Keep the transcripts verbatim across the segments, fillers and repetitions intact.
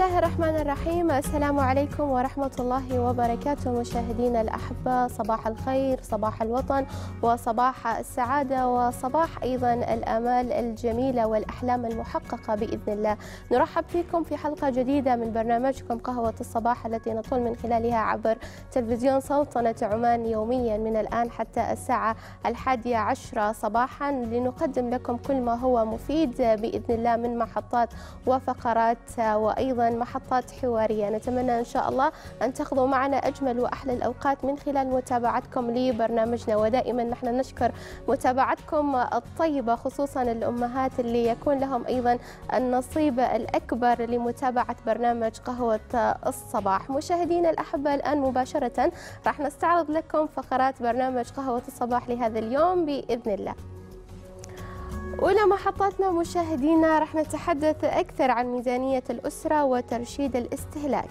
الله الرحمن الرحيم. السلام عليكم ورحمة الله وبركاته مشاهدينا الأحبة، صباح الخير، صباح الوطن، وصباح السعادة، وصباح أيضا الآمال الجميلة والأحلام المحققة بإذن الله. نرحب فيكم في حلقة جديدة من برنامجكم قهوة الصباح، التي نطل من خلالها عبر تلفزيون سلطنة عمان يوميا من الآن حتى الساعة الحادية عشرة صباحا، لنقدم لكم كل ما هو مفيد بإذن الله من محطات وفقرات وأيضا محطات حوارية. نتمنى إن شاء الله أن تقضوا معنا أجمل وأحلى الأوقات من خلال متابعتكم لبرنامجنا، ودائما نحن نشكر متابعتكم الطيبة، خصوصا الأمهات اللي يكون لهم أيضا النصيب الأكبر لمتابعة برنامج قهوة الصباح. مشاهدينا الأحبة، الآن مباشرة راح نستعرض لكم فقرات برنامج قهوة الصباح لهذا اليوم بإذن الله. أولى محطاتنا مشاهدينا راح نتحدث أكثر عن ميزانية الأسرة وترشيد الاستهلاك.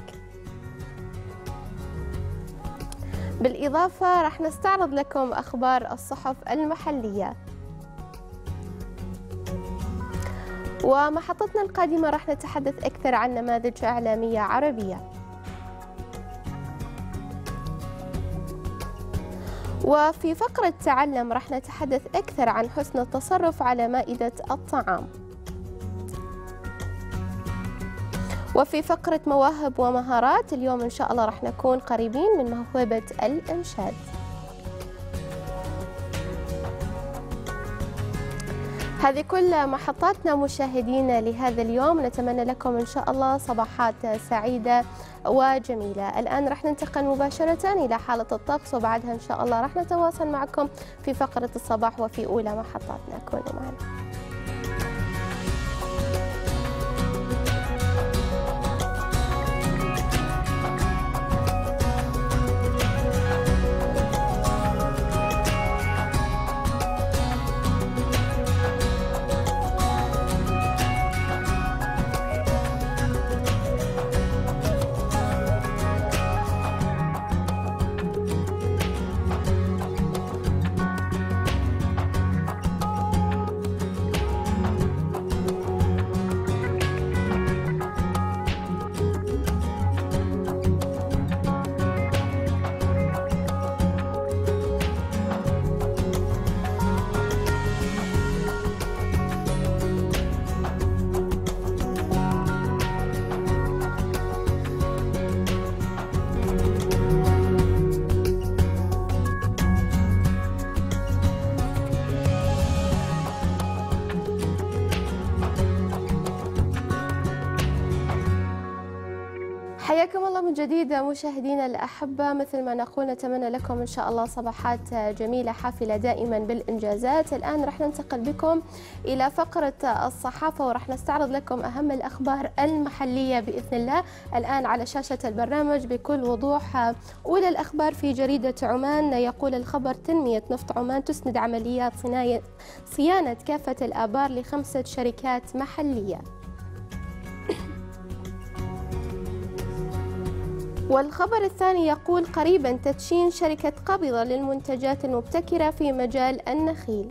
بالإضافة راح نستعرض لكم أخبار الصحف المحلية. ومحطتنا القادمة راح نتحدث أكثر عن نماذج إعلامية عربية. وفي فقرة تعلم راح نتحدث أكثر عن حسن التصرف على مائدة الطعام. وفي فقرة مواهب ومهارات اليوم إن شاء الله راح نكون قريبين من موهبة الإنشاد. هذه كل محطاتنا مشاهدينا لهذا اليوم. نتمنى لكم إن شاء الله صباحات سعيدة وجميلة. الآن راح ننتقل مباشرة إلى حالة الطقس، وبعدها إن شاء الله راح نتواصل معكم في فقرة الصباح وفي أولى محطاتنا. كونوا معنا. حياكم الله من جديد مشاهدينا الأحبة. مثل ما نقول نتمنى لكم إن شاء الله صباحات جميلة حافلة دائما بالإنجازات. الآن رح ننتقل بكم إلى فقرة الصحافة، ورح نستعرض لكم أهم الأخبار المحلية بإذن الله الآن على شاشة البرنامج بكل وضوح. أولى الأخبار في جريدة عمان، يقول الخبر: تنمية نفط عمان تسند عمليات صيانة كافة الآبار لخمسة شركات محلية. والخبر الثاني يقول: قريبا تدشين شركة قبضة للمنتجات المبتكرة في مجال النخيل.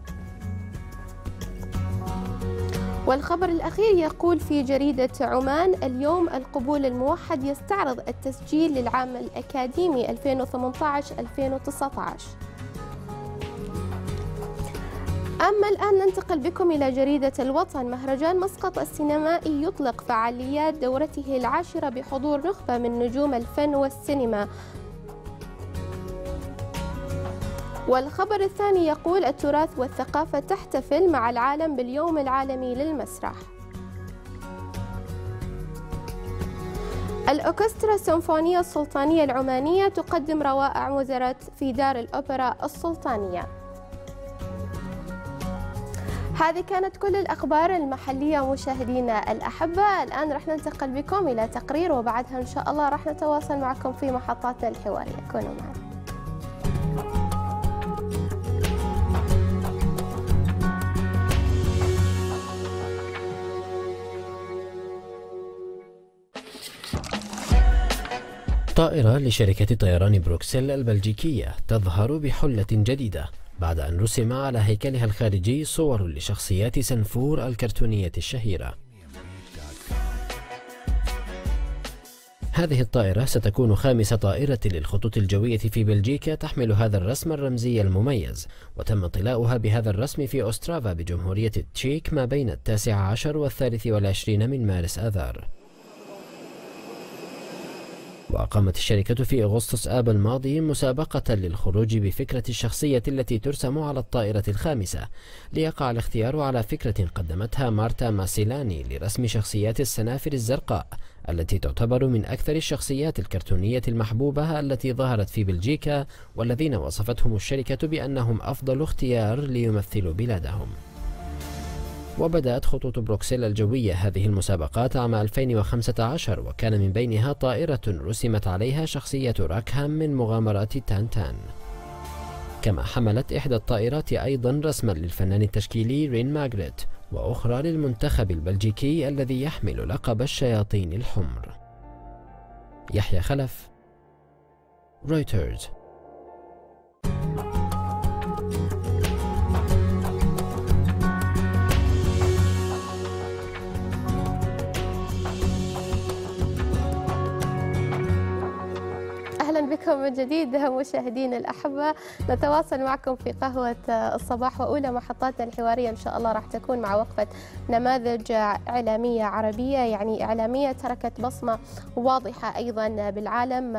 والخبر الأخير يقول في جريدة عمان: اليوم القبول الموحد يستعرض التسجيل للعام الأكاديمي ألفين وثمانية عشر ألفين وتسعة عشر. أما الآن ننتقل بكم إلى جريدة الوطن. مهرجان مسقط السينمائي يطلق فعاليات دورته العاشرة بحضور نخبة من نجوم الفن والسينما. والخبر الثاني يقول: التراث والثقافة تحتفل مع العالم باليوم العالمي للمسرح. الأوركسترا السيمفونية السلطانية العمانية تقدم روائع موزارت في دار الأوبرا السلطانية. هذه كانت كل الأخبار المحلية مشاهدينا الأحبة. الآن رح ننتقل بكم إلى تقرير، وبعدها إن شاء الله رح نتواصل معكم في محطاتنا الحوارية. كونوا معنا. طائرة لشركة طيران بروكسل البلجيكية تظهر بحلة جديدة بعد أن رسم على هيكلها الخارجي صور لشخصيات سنفور الكرتونية الشهيرة. هذه الطائرة ستكون خامس طائرة للخطوط الجوية في بلجيكا تحمل هذا الرسم الرمزي المميز، وتم طلاؤها بهذا الرسم في أوسترافا بجمهورية التشيك ما بين التاسع عشر والثالث والعشرين من مارس آذار. وأقامت الشركة في أغسطس آب الماضي مسابقة للخروج بفكرة الشخصية التي ترسم على الطائرة الخامسة، ليقع الاختيار على فكرة قدمتها مارتا ماسيلاني لرسم شخصيات السنافر الزرقاء، التي تعتبر من أكثر الشخصيات الكرتونية المحبوبة التي ظهرت في بلجيكا، والذين وصفتهم الشركة بأنهم أفضل اختيار ليمثلوا بلادهم. وبدأت خطوط بروكسل الجوية هذه المسابقات عام ألفين وخمسة عشر، وكان من بينها طائرة رسمت عليها شخصية راكهام من مغامرات تانتان. كما حملت إحدى الطائرات أيضا رسما للفنان التشكيلي رين ماغريت، وأخرى للمنتخب البلجيكي الذي يحمل لقب الشياطين الحمر. يحيى خلف، رويترز. أهلا بكم من جديد مشاهدينا الأحبة. نتواصل معكم في قهوة الصباح، وأولى محطاتنا الحوارية إن شاء الله راح تكون مع وقفة نماذج إعلامية عربية، يعني إعلامية تركت بصمة واضحة أيضا بالعالم،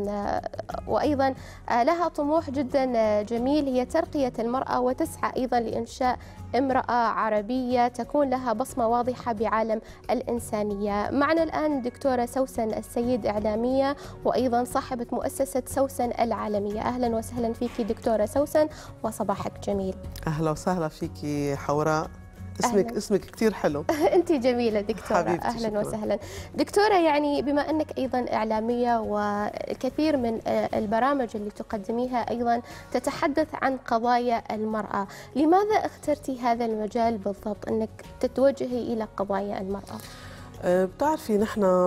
وأيضا لها طموح جدا جميل هي ترقية المرأة، وتسعى أيضا لإنشاء امرأة عربية تكون لها بصمة واضحة بعالم الإنسانية. معنا الآن دكتورة سوسن السيد، إعلامية وأيضا صاحبة مؤسسة سوسن العالمية. أهلا وسهلا فيك دكتورة سوسن، وصباحك جميل. أهلا وسهلا فيك حوراء، اسمك أهلاً. اسمك كثير حلو. أنت جميلة دكتورة. أهلا شكرا. وسهلا دكتورة. يعني بما أنك أيضا إعلامية، والكثير من البرامج اللي تقدميها أيضا تتحدث عن قضايا المرأة، لماذا اخترتي هذا المجال بالضبط أنك تتوجهي إلى قضايا المرأة؟ بتعرفي نحن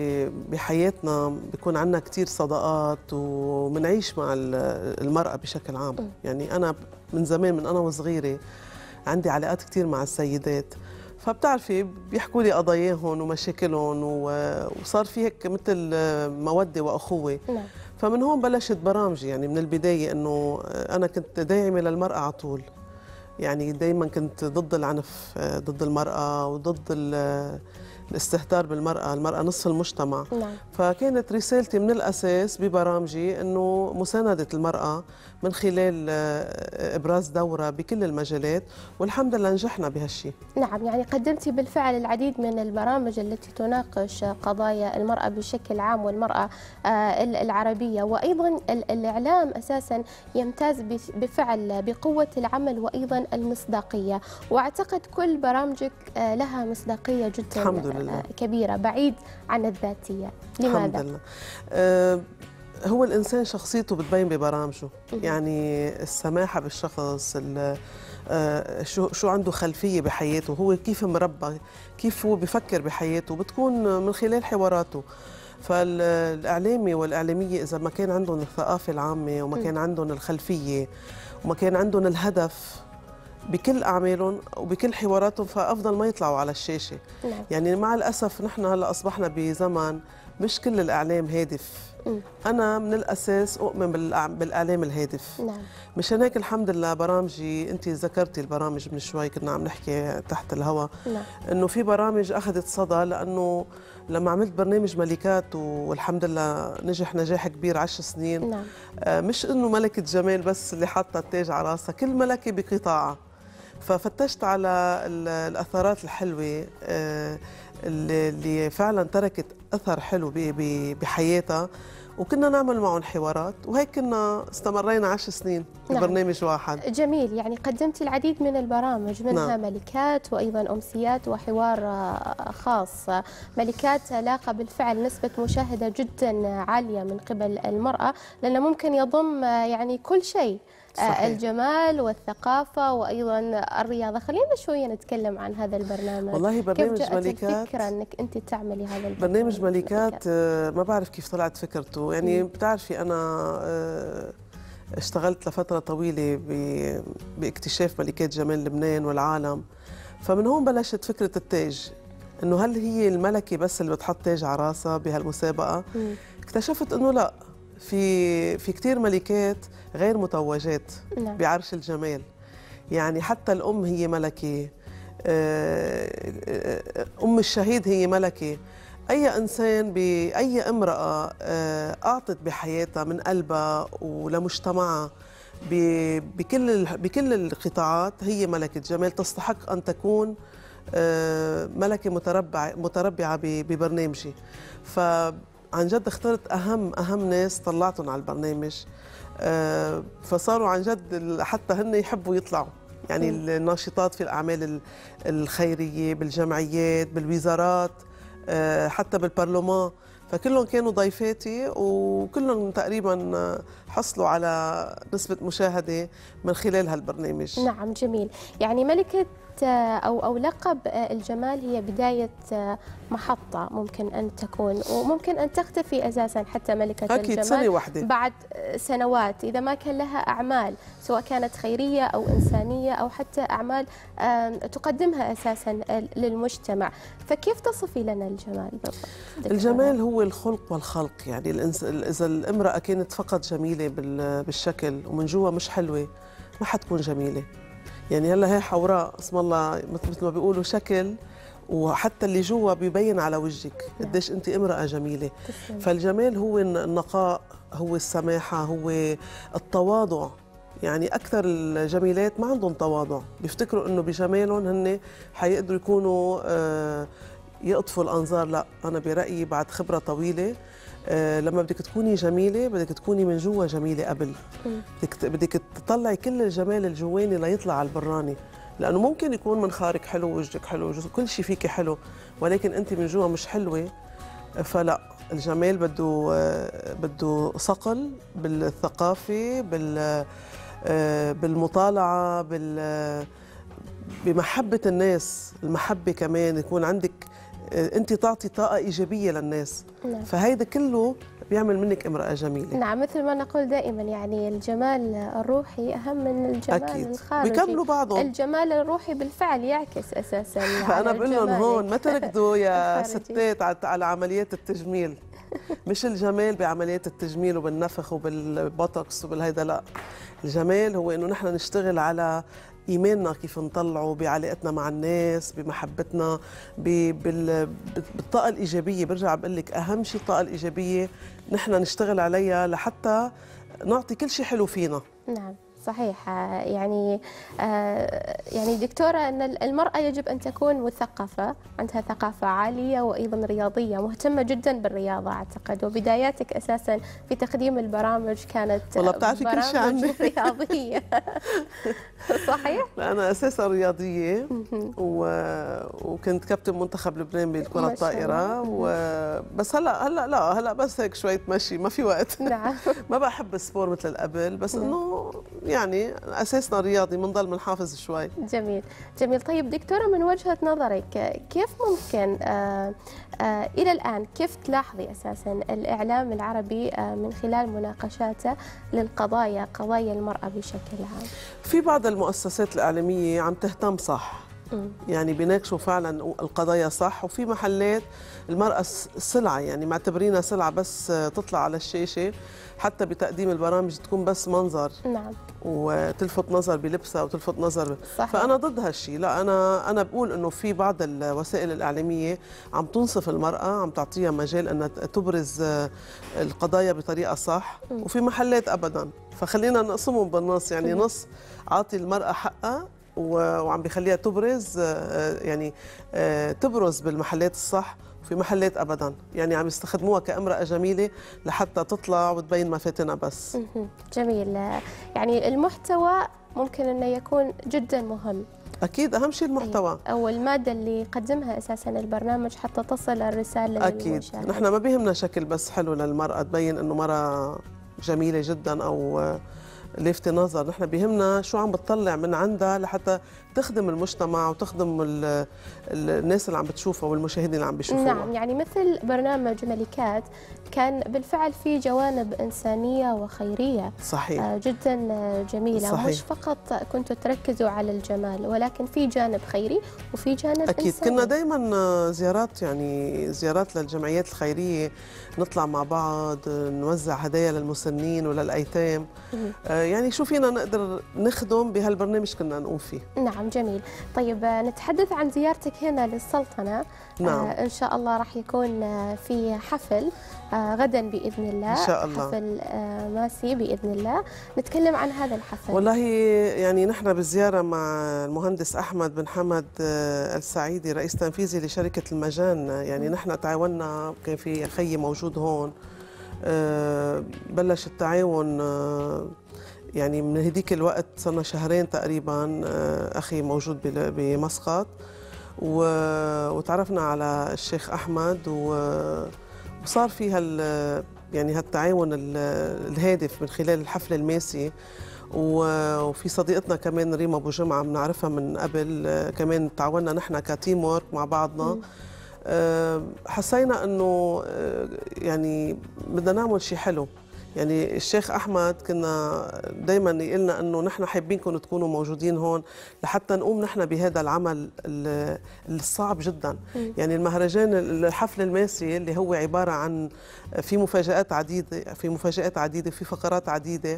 بحياتنا بيكون عندنا كثير صداقات ومنعيش مع المرأة بشكل عام. م. يعني أنا من زمان، من أنا وصغيرة عندي علاقات كثير مع السيدات، فبتعرفي بيحكوا لي قضاياهم ومشاكلهم، وصار في هيك مثل مودة وأخوة. نعم. فمن هون بلشت برامجي، يعني من البداية إنه أنا كنت داعمة للمرأة على طول، يعني دايما كنت ضد العنف ضد المرأة وضد الاستهتار بالمرأة، المرأة نصف المجتمع. نعم. فكانت رسالتي من الأساس ببرامجي أنه مساندة المرأة من خلال إبراز دورها بكل المجالات، والحمد لله نجحنا بهالشيء. نعم، يعني قدمتي بالفعل العديد من البرامج التي تناقش قضايا المرأة بشكل عام والمرأة العربية، وأيضا الإعلام أساسا يمتاز بفعل بقوة العمل وأيضا المصداقية، وأعتقد كل برامجك لها مصداقية جدا الحمد لله. كبيرة بعيد عن الذاتية. لماذا؟ الحمد لله. أه هو الإنسان شخصيته بتبين ببرامجه، يعني السماحة بالشخص، أه شو شو عنده خلفية بحياته، هو كيف مربى، كيف هو بفكر بحياته، بتكون من خلال حواراته. فالإعلامي والإعلامية إذا ما كان عندهم الثقافة العامة وما كان عندهم الخلفية وما كان عندهم الهدف بكل أعمالهم وبكل حواراتهم، فأفضل ما يطلعوا على الشاشة. نعم. يعني مع الأسف نحن هلأ أصبحنا بزمن مش كل الإعلام هادف. م. أنا من الأساس أؤمن بالإعلام الهادف. نعم. مشان هيك الحمد لله برامجي، أنت ذكرتي البرامج من شوي كنا عم نحكي تحت الهواء. نعم. إنه في برامج أخذت صدى، لأنه لما عملت برنامج ملكات والحمد لله نجح نجاح كبير عشر سنين. نعم. آه مش إنه ملكة جمال بس اللي حاطة التاج على راسها، كل ملكة بقطاعها. ففتشت على الأثارات الحلوة اللي فعلا تركت أثر حلو بحياتها، وكنا نعمل معهم حوارات، وهيك كنا استمرينا عشر سنين في نعم. برنامج واحد. جميل، يعني قدمتي العديد من البرامج منها نعم. ملكات وأيضا أمسيات وحوار خاص. ملكات لاقى بالفعل نسبة مشاهدة جدا عالية من قبل المرأة، لأنه ممكن يضم يعني كل شيء، صحيح. الجمال والثقافة وأيضا الرياضة. خلينا شوية نتكلم عن هذا البرنامج. والله برنامج كيف ملكات، كيف الفكرة أنك أنت تعملي هذا البرنامج؟ برنامج ملكات ما بعرف كيف طلعت فكرته، يعني م. بتعرفي أنا اشتغلت لفترة طويلة باكتشاف ملكات جمال لبنان والعالم، فمن هون بلشت فكرة التاج. إنه هل هي الملكة بس اللي بتحط تاج على راسها بهالمسابقة؟ مم. اكتشفت إنه لا، في في كثير ملكات غير متوجات نعم. بعرش الجمال. يعني حتى الأم هي ملكة، أم الشهيد هي ملكة. أي إنسان بأي امرأة أعطت بحياتها من قلبها ولمجتمعها بكل بكل القطاعات هي ملكة جمال، تستحق أن تكون ملكة متربعة متربعة ببرنامجي. فعن جد اخترت أهم أهم ناس طلعتهم على البرنامج، فصاروا عن جد حتى هن يحبوا يطلعوا، يعني الناشطات في الأعمال الخيرية بالجمعيات بالوزارات حتى بالبرلمان، فكلهم كانوا ضيفاتي وكلهم تقريبا حصلوا على نسبة مشاهدة من خلال هالبرنامج. نعم جميل. يعني ملكة أو أو لقب الجمال هي بداية محطة ممكن أن تكون، وممكن أن تختفي أساسا حتى ملكة أكيد الجمال سنة واحدة بعد سنوات إذا ما كان لها أعمال سواء كانت خيرية أو إنسانية أو حتى أعمال تقدمها أساسا للمجتمع. فكيف تصفي لنا الجمال بالضبط؟ الجمال هو الخلق والخلق. يعني إذا الامرأة كانت فقط جميلة بالشكل ومن جوا مش حلوة ما حتكون جميلة. يعني هلا هي حوراء اسم الله مثل ما بيقولوا شكل، وحتى اللي جوا بيبين على وجهك قديش انت امرأة جميلة. فالجمال هو النقاء، هو السماحة، هو التواضع. يعني أكثر الجميلات ما عندهم تواضع، بيفتكروا إنه بجمالهم هن حيقدروا يكونوا يقطفوا الأنظار. لا، أنا برأيي بعد خبرة طويلة لما بدك تكوني جميلة بدك تكوني من جوا جميلة قبل. بدك بدك تطلعي كل الجمال الجواني ليطلع على البراني، لأنه ممكن يكون منخارك حلو، وجهك حلو، كل شيء فيك حلو، ولكن أنت من جوا مش حلوة. فلا، الجمال بده بده صقل بالثقافة، بال بالمطالعة، بال بمحبة الناس، المحبة كمان يكون عندك أنت تعطي طاقة إيجابية للناس. نعم. فهيدا كله بيعمل منك امرأة جميلة. نعم، مثل ما نقول دائما يعني الجمال الروحي أهم من الجمال أكيد. الخارجي. بيكملوا بعضهم. الجمال الروحي بالفعل يعكس أساسا. فأنا بقول لهم هون ما تركضوا يا ستات على عمليات التجميل. مش الجمال بعمليات التجميل وبالنفخ وبالبوتوكس وبالهيدا، لا. الجمال هو إنه نحن نشتغل على إيماننا، كيف نطلعه بعلاقتنا مع الناس، بمحبتنا، بالطاقة الإيجابية. برجع بقول لك أهم شيء الطاقة الإيجابية، نحن نشتغل عليها لحتى نعطي كل شيء حلو فينا. نعم صحيح. يعني آه يعني دكتورة أن المرأة يجب أن تكون مثقفة، عندها ثقافة عالية وأيضا رياضية، مهتمة جدا بالرياضة أعتقد، وبداياتك أساسا في تقديم البرامج كانت والله بتعرفي كل شيء عني. رياضية. صحيح؟ لا أنا أساسا رياضية و... وكنت كابتن منتخب لبنان بالكرة الطائرة و... بس هلا هلا لا هلا بس هيك شوية مشي، ما في وقت. نعم. ما بحب السبور مثل قبل، بس إنه يعني أساسنا رياضي، بنضل بنحافظ شوي. جميل جميل. طيب دكتورة، من وجهة نظرك كيف ممكن آآ آآ إلى الآن كيف تلاحظي أساساً الإعلام العربي من خلال مناقشاته للقضايا، قضايا المرأة بشكل عام؟ في بعض المؤسسات الإعلامية عم تهتم صح، م. يعني بيناقشوا فعلا القضايا صح، وفي محلات المرأة سلعة، يعني معتبرينها سلعة بس تطلع على الشاشة، حتى بتقديم البرامج تكون بس منظر. نعم. وتلفت نظر بلبسها وتلفت نظر. صحيح. فأنا ضد هالشيء. لا، أنا أنا بقول إنه في بعض الوسائل الإعلامية عم تنصف المرأة، عم تعطيها مجال أنها تبرز القضايا بطريقة صح، م. وفي محلات أبدا. فخلينا نقسمهم بالنص، يعني م. نص عاطي المرأة حقها وعم بيخليها تبرز، يعني تبرز بالمحلات الصح، وفي محلات ابدا يعني عم يستخدموها كامراه جميله لحتى تطلع وتبين مفاتنها بس. جميل. يعني المحتوى ممكن انه يكون جدا مهم. اكيد اهم شيء المحتوى او الماده اللي يقدمها اساسا البرنامج حتى تصل الرساله اكيد. نحن ما بيهمنا شكل بس حلو للمراه تبين انه مراه جميله جدا او لافته نظر، نحن بيهمنا شو عم بتطلع من عندها لحتى تخدم المجتمع وتخدم ال ال الناس اللي عم بتشوفها والمشاهدين اللي عم بيشوفوها. نعم، يعني مثل برنامج ملكات كان بالفعل في جوانب إنسانية وخيرية. صحيح. آه جدا جميلة. صحيح. مش فقط كنتوا تركزوا على الجمال، ولكن في جانب خيري وفي جانب أكيد. إنساني. كنا دايما زيارات، يعني زيارات للجمعيات الخيرية، نطلع مع بعض نوزع هدايا للمسنين وللأيتام. آه يعني شو فينا نقدر نخدم بهالبرنامج كنا نقوم فيه. نعم جميل. طيب نتحدث عن زيارتك هنا للسلطنة. نعم. آه إن شاء الله راح يكون في حفل آه غدا بإذن الله، إن شاء الله. حفل آه ماسي بإذن الله. نتكلم عن هذا الحفل. والله يعني نحن بالزيارة مع المهندس أحمد بن حمد آه السعيدي رئيس تنفيذي لشركة المجان، يعني نحن تعاوننا، كان في خي موجود هون، آه بلش التعاون آه يعني من هديك الوقت، صرنا شهرين تقريبا. آه أخي موجود بمسقط، وتعرفنا على الشيخ أحمد، وصار في هال يعني هالتعاون الهادف من خلال الحفل الماسي. وفي صديقتنا كمان ريما أبو جمعة بنعرفها من قبل، كمان تعاوننا نحن كتيم وورك مع بعضنا. حسينا انه يعني بدنا نعمل شيء حلو. يعني الشيخ أحمد كنا دايما يقلنا أنه نحن حابينكم تكونوا موجودين هون لحتى نقوم نحن بهذا العمل الصعب جدا. يعني المهرجان، الحفل الماسي اللي هو عبارة عن في مفاجآت عديدة في مفاجآت عديدة في فقرات عديدة،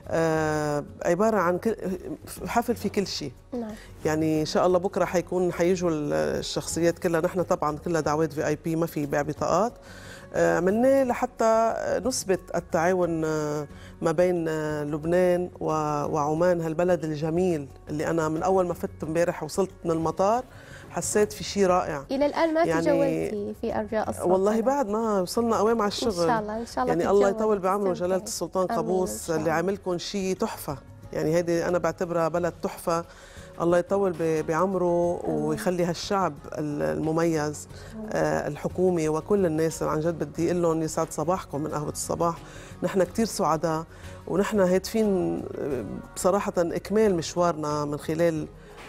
عبارة عن حفل في كل شيء. يعني إن شاء الله بكرة حيكون حيجوا الشخصيات كلها، نحن طبعا كلها دعوات في آي بي، ما في بيع بطاقات. عملناه لحتى نثبت التعاون ما بين لبنان وعمان، هالبلد الجميل اللي أنا من أول ما فت امبارح وصلت من المطار حسيت في شيء رائع. إلى الآن ما يعني تجولتي في أرجاء السلطنة؟ والله بعد ما وصلنا قوام على الشغل. إن شاء الله إن شاء الله. يعني الله يطول بعمره جلالة السلطان قابوس اللي عاملكم شيء تحفة. يعني هيدي أنا بعتبرها بلد تحفة. الله يطول بعمره ويخلي هالشعب المميز الحكومي وكل الناس. عن جد بدي اقول لهم يسعد صباحكم من قهوة الصباح. نحن كثير سعداء، ونحن هادفين بصراحة إكمال مشوارنا من خلال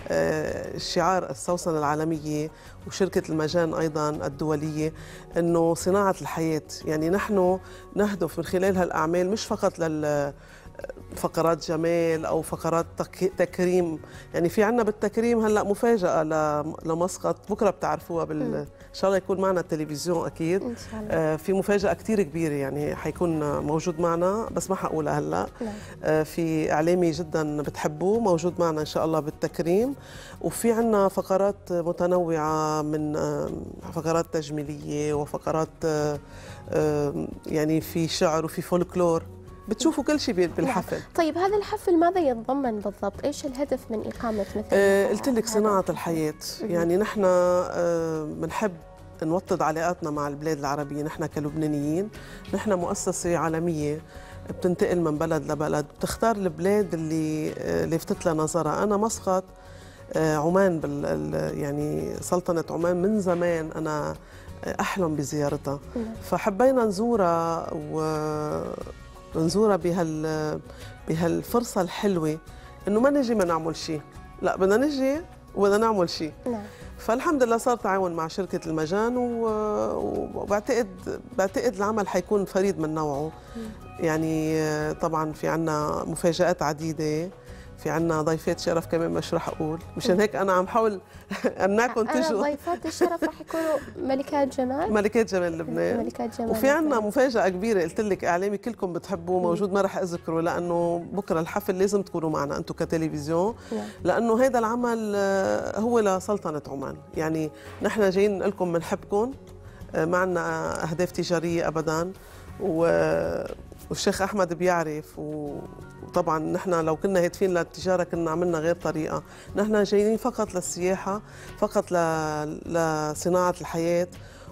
شعار السوسنة العالمية وشركة المجان أيضا الدولية، أنه صناعة الحياة. يعني نحن نهدف من خلال هالأعمال مش فقط لل فقرات جمال أو فقرات تكريم. يعني في عنا بالتكريم هلأ مفاجأة لمسقط بكرة بتعرفوها بال... إن شاء الله يكون معنا التلفزيون أكيد. إن شاء الله. آه في مفاجأة كتير كبيرة، يعني حيكون موجود معنا بس ما حقولها هلأ. آه في إعلامي جدا بتحبوه موجود معنا إن شاء الله بالتكريم. وفي عنا فقرات متنوعة، من آه فقرات تجميلية وفقرات آه آه يعني في شعر وفي فولكلور. بتشوفوا كل شيء بالحفل. طيب هذا الحفل ماذا يتضمن بالضبط؟ ايش الهدف من اقامه مثل آه قلت لك صناعه الحياه. يعني نحن بنحب آه نوطد علاقاتنا مع البلاد العربيه. نحن كلبنانيين، نحن مؤسسه عالميه بتنتقل من بلد لبلد، بتختار البلاد اللي آه لفتت لها نظرها. انا مسقط آه عمان بال يعني سلطنه عمان من زمان انا احلم بزيارتها، فحبينا نزورها و نزورها بهال بهالفرصه الحلوه، انه ما نجي ما نعمل شيء، لا بدنا نجي وبدنا نعمل شيء. نعم. فالحمد لله صار تعاون مع شركه المجان، وبعتقد بعتقد العمل حيكون فريد من نوعه. يعني طبعا في عنا مفاجآت عديده، في عنا ضيفات شرف كمان مش رح اقول، مشان هيك انا عم حاول امنعكم تجوا. ضيفات الشرف رح يكونوا ملكات جمال ملكات جمال لبنان. ملكات جمال. وفي عنا مفاجاه كبيره قلت لك اعلامي كلكم بتحبوه موجود، ما رح اذكره لانه بكره الحفل لازم تكونوا معنا انتم كتلفزيون، لانه هذا العمل هو لسلطنه عمان. يعني نحن جايين نقول لكم بنحبكم، ما عنا اهداف تجاريه ابدا، و والشيخ أحمد بيعرف. وطبعا نحن لو كنا هادفين للتجارة كنا عملنا غير طريقة. نحن جايين فقط للسياحة، فقط لصناعة الحياة،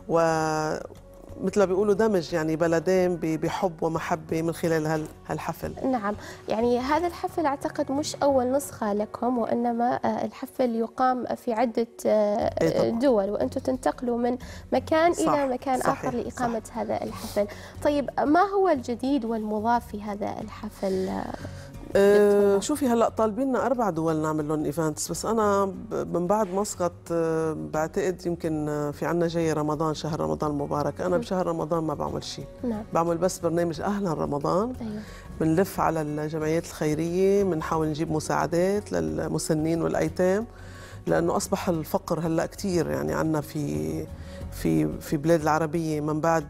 ومثل ما بيقولوا دمج يعني بلدين بحب ومحبة من خلال هالحفل. نعم، يعني هذا الحفل أعتقد مش أول نسخة لكم، وإنما الحفل يقام في عدة دول، وأنتم تنتقلوا من مكان صح إلى مكان صحيح آخر لإقامة صح هذا الحفل. طيب ما هو الجديد والمضاف في هذا الحفل؟ أه شوفي هلا طالبيننا اربع دول نعمل لهم ايفنتس، بس انا من بعد مسقط أه بعتقد يمكن في عنا جاي رمضان، شهر رمضان المبارك. انا بشهر رمضان ما بعمل شيء، نعم. بعمل بس برنامج اهلا رمضان. أيوه. بنلف على الجمعيات الخيريه، بنحاول نجيب مساعدات للمسنين والايتام، لانه اصبح الفقر هلا كثير يعني عنا في في في بلاد العربيه من بعد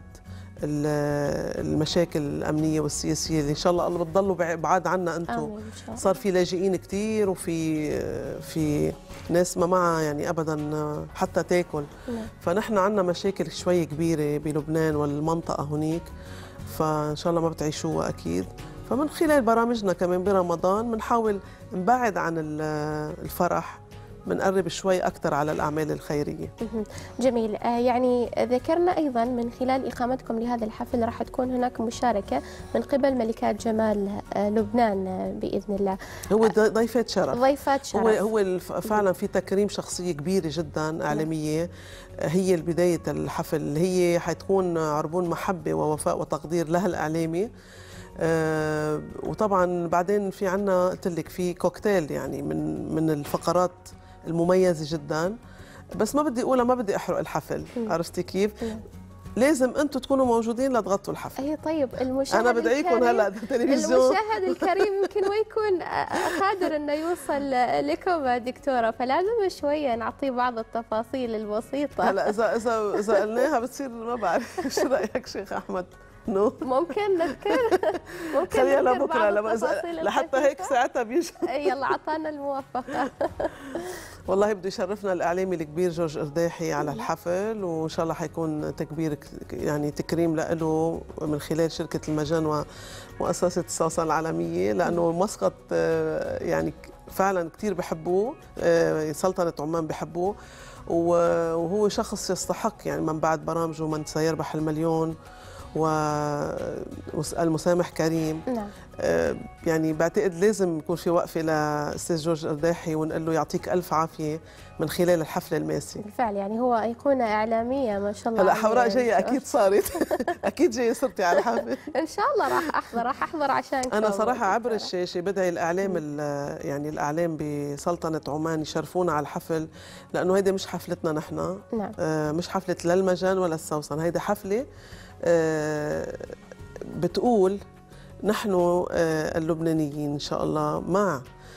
المشاكل الامنيه والسياسيه اللي ان شاء الله الله بتضلوا بعاد عنا انتم. صار في لاجئين كثير، وفي في ناس ما معها يعني ابدا حتى تاكل. فنحن عنا مشاكل شوي كبيره بلبنان والمنطقه هنيك، فان شاء الله ما بتعيشوها اكيد. فمن خلال برامجنا كمان برمضان بنحاول نبعد عن الفرح، بنقرب شوي أكثر على الأعمال الخيرية. جميل. يعني ذكرنا أيضا من خلال إقامتكم لهذا الحفل راح تكون هناك مشاركة من قبل ملكات جمال لبنان بإذن الله. هو ضيفات شرف. ضيفات شرف. هو هو فعلا في تكريم شخصية كبيرة جدا إعلامية، هي بداية الحفل اللي هي حتكون عربون محبة ووفاء وتقدير لها الإعلامي. آه وطبعا بعدين في عنا قلت لك في كوكتيل يعني من من الفقرات المميزه جدا، بس ما بدي اقولها، ما بدي احرق الحفل. عرفتي كيف؟ مم. لازم انتم تكونوا موجودين لتغطوا الحفل. اي طيب المشاهد انا بدعيكم هلا تلفزيون. المشاهد الكريم يمكن ما يكون قادر انه يوصل لكم دكتوره، فلازم شويه نعطيه بعض التفاصيل البسيطه. هلا اذا اذا اذا قلناها بتصير ما بعرف. ايش رايك شيخ احمد؟ نو ممكن نذكر ممكن خليها لبكره لحتى هيك ساعتها بيجي. يلا عطانا الموافقه. والله بده يشرفنا الاعلامي الكبير جورج ارداحي على الحفل، وان شاء الله حيكون تكبير يعني تكريم له من خلال شركه المجان ومؤسسه السوسن العالميه، لانه مسقط يعني فعلا كثير بحبوه، سلطنه عمان بحبوه، وهو شخص يستحق يعني من بعد برامجه من سيربح المليون والمسامح كريم. نعم. يعني بعتقد لازم يكون في وقفه لاستاذ جورج ارداحي ونقول له يعطيك الف عافيه من خلال الحفله الماسي. بالفعل يعني هو ايقونه اعلاميه ما شاء الله. هلا حوراء جايه اكيد صارت. اكيد جايه صرتي على الحفل. ان شاء الله راح احضر راح احضر عشانك. انا صراحه عبر الشاشه بدعي الاعلام يعني الاعلام بسلطنه عمان يشرفونا على الحفل، لانه هيدي مش حفلتنا نحن. نعم. مش حفله لا المجان ولا السوسن، هيدي حفله بتقول نحن اللبنانيين إن شاء الله مع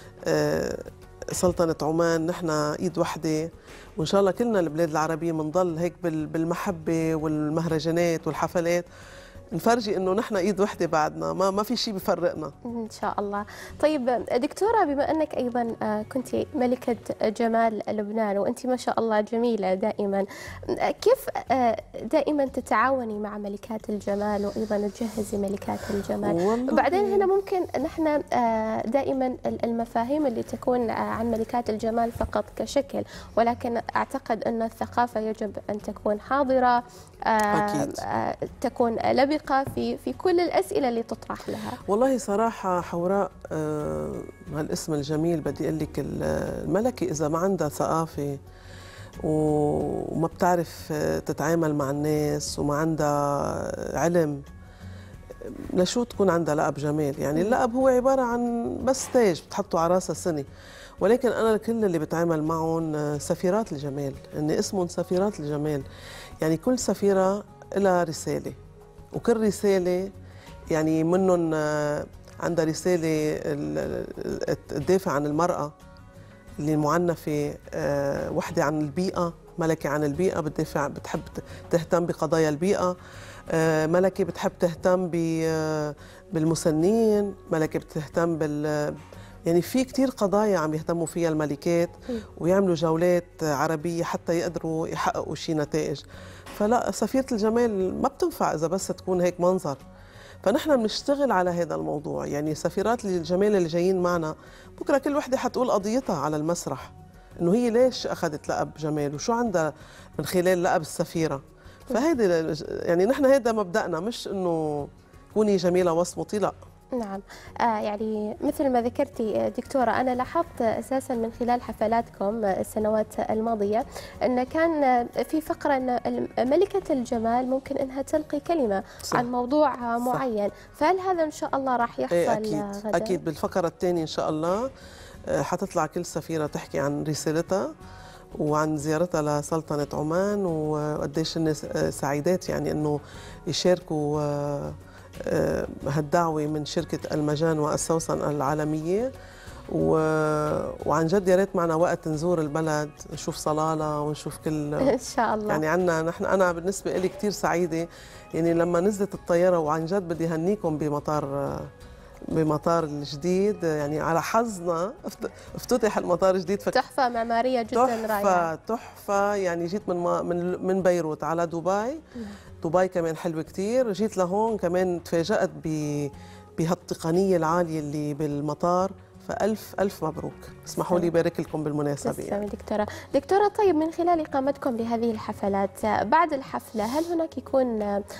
سلطنة عمان، نحن إيد وحدة، وإن شاء الله كلنا البلاد العربية بنضل هيك بالمحبة والمهرجانات والحفلات، نفرجي انه نحن ايد وحده بعدنا، ما ما في شيء بفرقنا ان شاء الله. طيب دكتوره، بما انك ايضا كنت ملكه جمال لبنان وانت ما شاء الله جميله دائما، كيف دائما تتعاوني مع ملكات الجمال وايضا تجهزي ملكات الجمال؟ وبعدين هنا ممكن نحن دائما المفاهيم اللي تكون عن ملكات الجمال فقط كشكل، ولكن اعتقد ان الثقافه يجب ان تكون حاضره، أكيد. تكون لبقة في في كل الأسئلة اللي تطرح لها. والله صراحة حوراء آه هالاسم الجميل، بدي أقول لك الملكة إذا ما عندها ثقافة وما بتعرف تتعامل مع الناس وما عندها علم، لشو تكون عندها لقب جمال؟ يعني اللقب هو عبارة عن بس تاج بتحطه على راسها سنة، ولكن أنا كل اللي بتعامل معهم سفيرات الجمال، إن اسمهم سفيرات الجمال، يعني كل سفيرة لها رسالة، وكل رسالة يعني منهم عندها رسالة تدافع عن المرأة اللي معنفة، وحدة عن البيئة، ملكة عن البيئة بتدافع بتحب تهتم بقضايا البيئة، ملكة بتحب تهتم بالمسنين، ملكة بتهتم بال يعني في كتير قضايا عم يهتموا فيها الملكات ويعملوا جولات عربية حتى يقدروا يحققوا شيء نتائج. فلا، سفيرة الجمال ما بتنفع إذا بس تكون هيك منظر، فنحن بنشتغل على هذا الموضوع. يعني سفيرات الجمال اللي جايين معنا بكرة كل وحدة حتقول قضيتها على المسرح، إنه هي ليش أخذت لقب جمال وشو عندها من خلال لقب السفيرة. فهيدي يعني نحن هذا مبدأنا، مش إنه كوني جميلة واصمتي، لا، نعم. آه يعني مثل ما ذكرتي دكتورة، أنا لاحظت أساسا من خلال حفلاتكم السنوات الماضية أن كان في فقرة أن ملكة الجمال ممكن أنها تلقي كلمة صح. عن موضوع معين، فهل هذا إن شاء الله راح يحصل؟ ايه أكيد غدا؟ أكيد بالفقرة الثانية إن شاء الله حتطلع كل سفيرة تحكي عن رسالتها وعن زيارتها لسلطنة عمان وقديش الناس سعيدات يعني أنه يشاركوا هالدعوة من شركة المجان والسوسن العالمية. وعن جد يا ريت معنا وقت نزور البلد، نشوف صلالة ونشوف كل إن شاء الله. يعني عنا نحن، أنا بالنسبة لي كتير سعيدة يعني لما نزلت الطيارة، وعن جد بدي هنيكم بمطار بمطار الجديد، يعني على حظنا افتتح المطار الجديد. تحفة معمارية جدا رائعة. تحفة تحفة يعني جيت من من من بيروت على دبي. دبي كمان حلوة كتير. جيت لهون كمان تفاجأت بهالتقنية العالية اللي بالمطار، فألف ألف مبروك. اسمحوا لي بارك لكم بالمناسبة. تسلمي دكتورة. دكتورة طيب، من خلال إقامتكم لهذه الحفلات بعد الحفلة هل هناك يكون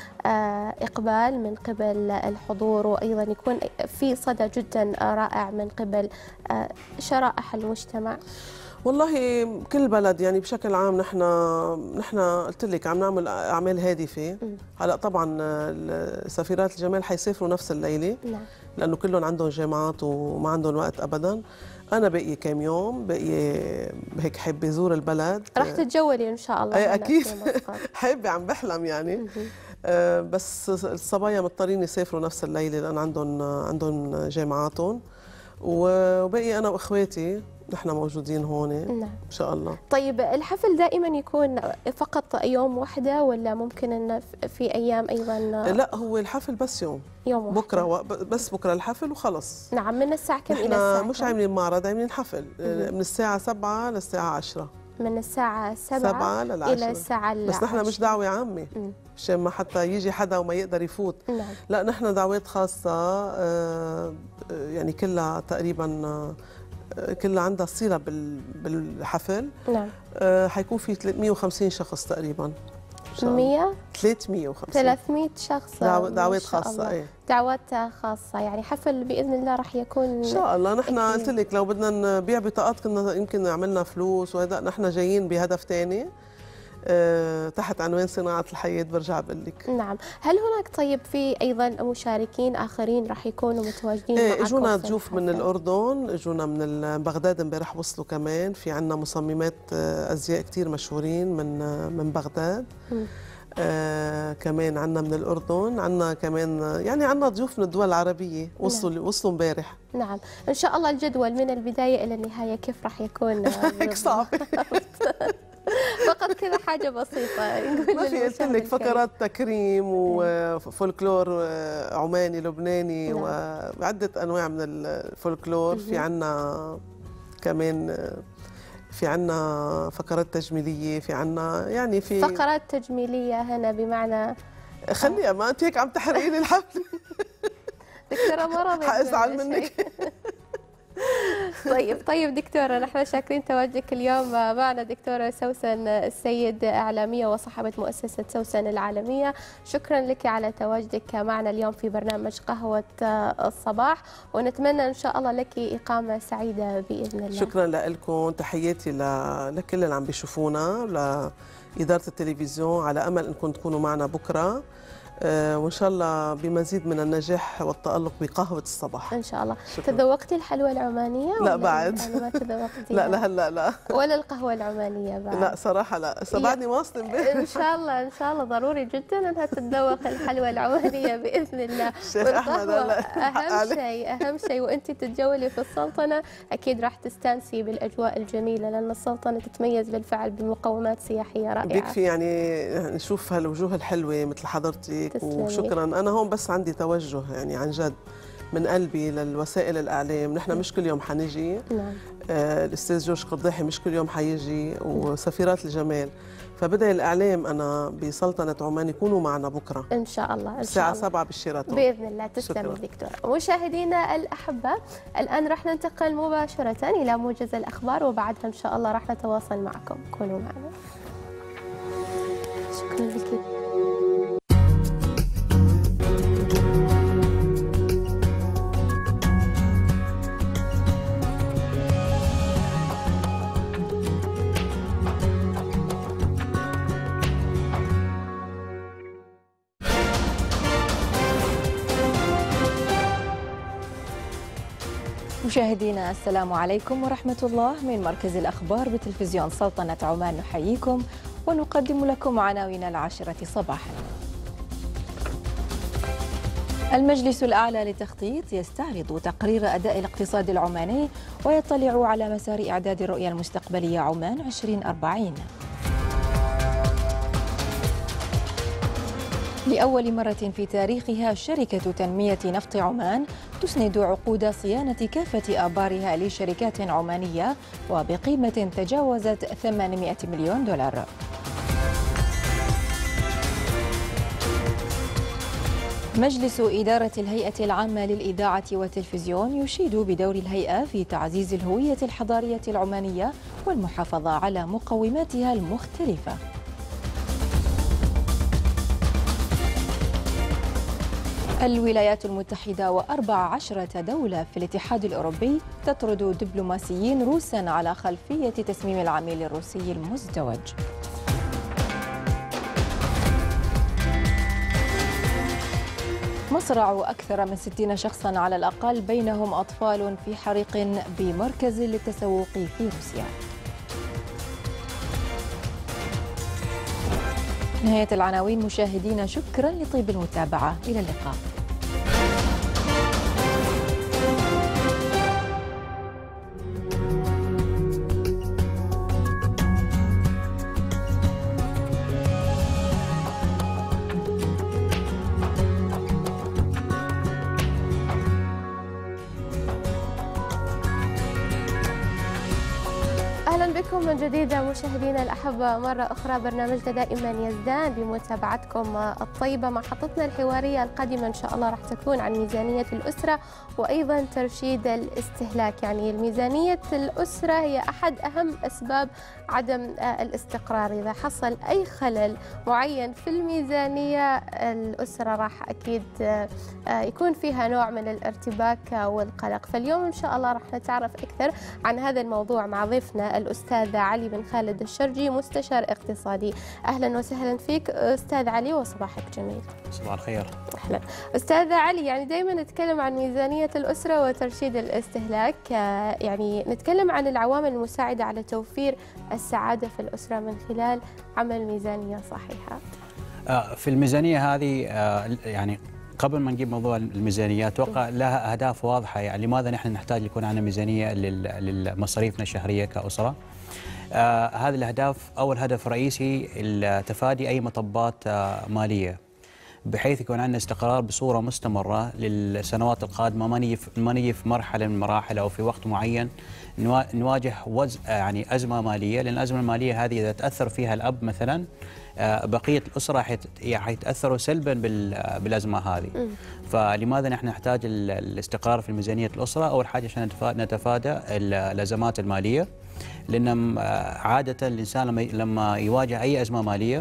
إقبال من قبل الحضور، وأيضا يكون في صدى جدا رائع من قبل شرائح المجتمع؟ والله كل بلد يعني بشكل عام نحن نحن قلت لك عم نعمل اعمال هادفه. هلا طبعا سفيرات الجمال حيسافروا نفس الليله نعم. لانه كلهم عندهم جامعات وما عندهم وقت ابدا. انا باقي كم يوم، باقي هيك حابه ازور البلد. رح تتجولي ان شاء الله؟ اي اكيد حابه، عم بحلم يعني. أه بس الصبايا مضطرين يسافروا نفس الليله لان عندهم عندهم جامعاتهم، وباقي انا واخواتي نحن موجودين هون. نعم. ان شاء الله. طيب الحفل دائما يكون فقط يوم واحدة ولا ممكن ان في ايام ايضا؟ لا، هو الحفل بس يوم يوم واحدة. بكره و... بس بكره الحفل وخلص. نعم. من الساعة كم الى الساعة كم؟ مش عاملين معرض، عاملين حفل من الساعة سبعة للساعة عشرة. من الساعة سبعة, سبعة إلى الساعة العاشرة. بس نحن مش دعوة عامة مشان ما حتى يجي حدا وما يقدر يفوت. نعم. لا، نحن دعوات خاصة يعني كلها تقريبا كلها عندها صلة بالحفل. نعم. حيكون في ثلاثمئة وخمسين شخص تقريبا. مية؟ ثلاثمئة وخمسين. ثلاثمئة شخص. دعوات خاصة. ايه دعوات خاصة، يعني حفل بإذن الله رح يكون إن شاء الله. نحن قلت لك لو بدنا نبيع بطاقات كنا يمكن عملنا فلوس وهذا، نحن جايين بهدف ثاني أه تحت عنوان صناعة الحياة. برجع بقول لك. نعم. هل هناك طيب في أيضا مشاركين آخرين رح يكونوا متواجدين ايه معكم؟ اجونا ضيوف من الأردن، اجونا من بغداد امبارح وصلوا كمان. في عنا مصممات أزياء كتير مشهورين من من بغداد. م. آه كمان عنا من الأردن، عنا كمان يعني عنا ضيوف من الدول العربية وصلوا. نعم. وصلوا امبارح. نعم. إن شاء الله الجدول من البداية إلى النهاية كيف راح يكون؟ هيك صعب. فقط كذا حاجة بسيطة نقول. ما في، قلت لك فقرات تكريم وفولكلور عماني لبناني. نعم. وعدة أنواع من الفولكلور. في عنا كمان في عنا فقرات تجميلية، في عنا يعني في فقرات تجميلية هنا بمعنى خليها، ما أنت هيك عم تحرقي لي الحفل. دكتورة ما رضيت حأزعل منك. طيب طيب دكتورة، نحن شاكرين تواجدك اليوم معنا. دكتورة سوسن السيد، إعلامية وصاحبة مؤسسة سوسن العالمية، شكرا لك على تواجدك معنا اليوم في برنامج قهوة الصباح، ونتمنى إن شاء الله لك إقامة سعيدة بإذن الله. شكرا لكم، تحياتي لكل اللي عم بيشوفونا، لإدارة التلفزيون، على أمل أنكم تكونوا معنا بكرة. آه وإن شاء الله بمزيد من النجاح والتألق بقهوة الصباح إن شاء الله. شكرا. تذوقتي الحلوى العمانية؟ لا بعد. أنا ما تذوقتيها. لا لهلا لا. ولا القهوة العمانية بعد؟ لا صراحة لا، بعدني واصلة امبارح. إن شاء الله إن شاء الله ضروري جدا أنها تتذوق الحلوى العمانية بإذن الله. الشيخ أحمد أهم شيء أهم شيء وأنت تتجولي في السلطنة أكيد راح تستانسي بالأجواء الجميلة، لأن السلطنة تتميز بالفعل بمقومات سياحية رائعة. بيكفي يعني نشوف هالوجوه الحلوة مثل حضرتك. وشكرا. أنا هون بس عندي توجه يعني عن جد من قلبي للوسائل الإعلام. نحن مش كل يوم حنجي. نعم. آه الأستاذ جورج قضاحي مش كل يوم حيجي، وسفيرات الجمال. فبدأ الإعلام أنا بسلطنة عمان يكونوا معنا بكرة إن شاء الله. إن شاء الساعة الله. سبعة بالشيراتون بإذن الله. تسلمي دكتورة. مشاهدينا الأحبة، الآن راح ننتقل مباشرة إلى موجز الأخبار، وبعدها إن شاء الله راح نتواصل معكم. كونوا معنا. شكرا لك. مشاهدينا السلام عليكم ورحمة الله. من مركز الأخبار بتلفزيون سلطنة عمان نحييكم ونقدم لكم عناوين العاشرة صباحا. المجلس الأعلى للتخطيط يستعرض تقرير أداء الاقتصاد العماني ويطلع على مسار إعداد الرؤية المستقبلية عمان عشرين أربعين. لأول مرة في تاريخها شركة تنمية نفط عمان تسند عقود صيانة كافة آبارها لشركات عمانية وبقيمة تجاوزت ثمانمائة مليون دولار. مجلس إدارة الهيئة العامة للإذاعة والتلفزيون يشيد بدور الهيئة في تعزيز الهوية الحضارية العمانية والمحافظة على مقوماتها المختلفة. الولايات المتحدة وأربع عشرة دولة في الاتحاد الأوروبي تطرد دبلوماسيين روسا على خلفية تسميم العميل الروسي المزدوج. مصرع أكثر من ستين شخصا على الأقل بينهم أطفال في حريق بمركز للتسوق في روسيا. نهاية العناوين مشاهدينا، شكرا لطيب المتابعة، إلى اللقاء. أهلا بكم من جديد مشاهدينا الأحبة مرة أخرى. برنامجنا دائما يزدان بمتابعتكم الطيبة. محطتنا الحوارية القادمة إن شاء الله راح تكون عن ميزانية الأسرة وأيضا ترشيد الاستهلاك. يعني ميزانية الأسرة هي أحد أهم أسباب عدم الاستقرار. إذا حصل أي خلل معين في الميزانية الأسرة راح أكيد يكون فيها نوع من الارتباك والقلق. فاليوم إن شاء الله راح نتعرف أكثر عن هذا الموضوع مع ضيفنا الأستاذ علي بن خالد الشرجي، مستشار اقتصادي. أهلا وسهلا فيك أستاذ علي وصباحك جميل. صباح الخير. أهلا أستاذ علي. يعني دائما نتكلم عن ميزانية الأسرة وترشيد الاستهلاك، يعني نتكلم عن العوامل المساعدة على توفير السعادة في الأسرة من خلال عمل ميزانية صحيحة. في الميزانية هذه يعني قبل ما نجيب موضوع الميزانية أتوقع لها أهداف واضحة. يعني لماذا نحن نحتاج يكون عندنا ميزانية لمصاريفنا الشهرية كأسرة؟ آه هذه الأهداف، أول هدف رئيسي تفادي أي مطبات آه مالية، بحيث يكون عندنا استقرار بصورة مستمرة للسنوات القادمة. ما نيجي ما نيجي في مرحلة من المراحل أو في وقت معين نواجه وز يعني أزمة مالية، لأن الأزمة المالية هذه إذا تأثر فيها الأب مثلا بقية الأسرة حيتأثروا سلبا بالأزمة هذه. فلماذا نحن نحتاج الاستقرار في ميزانية الأسرة؟ أول حاجة عشان نتفادى الأزمات المالية، لأن عادة الإنسان لما لما يواجه أي أزمة مالية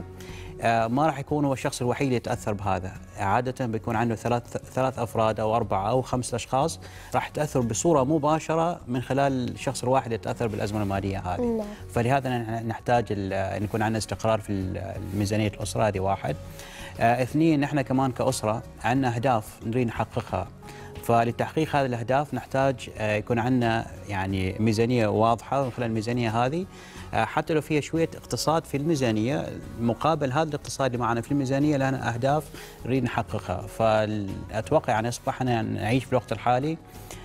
ما راح يكون هو الشخص الوحيد اللي يتأثر بهذا. عادة بيكون عنده ثلاث ثلاث أفراد أو أربعة أو خمسة أشخاص راح تأثر بصورة مباشرة من خلال الشخص الواحد اللي يتأثر بالأزمة المالية هذه. فلهذا نحتاج أن يكون عندنا استقرار في ميزانية الأسرة. هذه واحد. آه اثنين، نحن كمان كأسرة عندنا أهداف نريد نحققها. فلتحقيق هذه الأهداف نحتاج آه يكون عندنا يعني ميزانية واضحة. ومن خلال الميزانية هذه آه حتى لو فيها شوية اقتصاد في الميزانية، مقابل هذا الاقتصاد اللي معنا في الميزانية لنا أهداف نريد نحققها. فأتوقع يعني أصبحنا نعيش في الوقت الحالي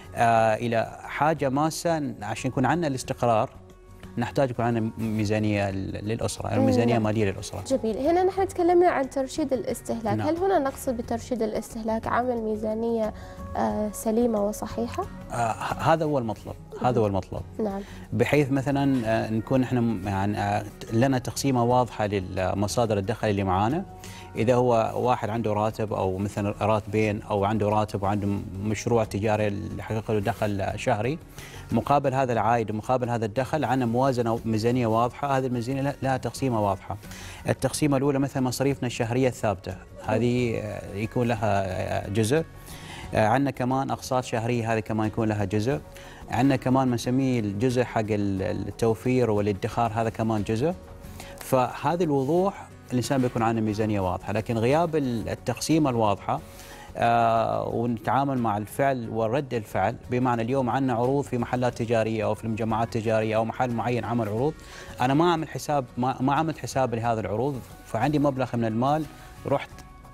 آه إلى حاجة ماسة عشان يكون عندنا الاستقرار. نحتاج يكون عندنا ميزانية للأسرة، يعني ميزانية مالية للأسرة. جميل. هنا نحن تكلمنا عن ترشيد الاستهلاك. نعم. هل هنا نقصد بترشيد الاستهلاك عمل ميزانية آه سليمة وصحيحة؟ آه هذا هو المطلب. هذا هو المطلب. نعم. بحيث مثلا آه نكون احنا يعني آه لنا تقسيمة واضحة لمصادر الدخل اللي معانا. إذا هو واحد عنده راتب أو مثلا راتبين أو عنده راتب وعنده مشروع تجاري اللي يحقق له دخل شهري، مقابل هذا العائد ومقابل هذا الدخل عندنا موازنة وميزانية واضحة. هذه الميزانية لها تقسيمة واضحة. التقسيمة الأولى مثلا مصاريفنا الشهرية الثابتة، هذه يكون لها جزء. عندنا كمان أقساط شهرية، هذه كمان يكون لها جزء. عندنا كمان ما نسميه الجزء حق التوفير والادخار، هذا كمان جزء. فهذه الوضوح الإنسان بيكون عنده ميزانية واضحة. لكن غياب التقسيمة الواضحة آه ونتعامل مع الفعل ورد الفعل. بمعنى اليوم عندنا عروض في محلات تجاريه او في المجمعات التجاريه او محل معين عمل عروض، انا ما اعمل حساب ما, ما عملت حساب لهذه العروض، فعندي مبلغ من المال رحت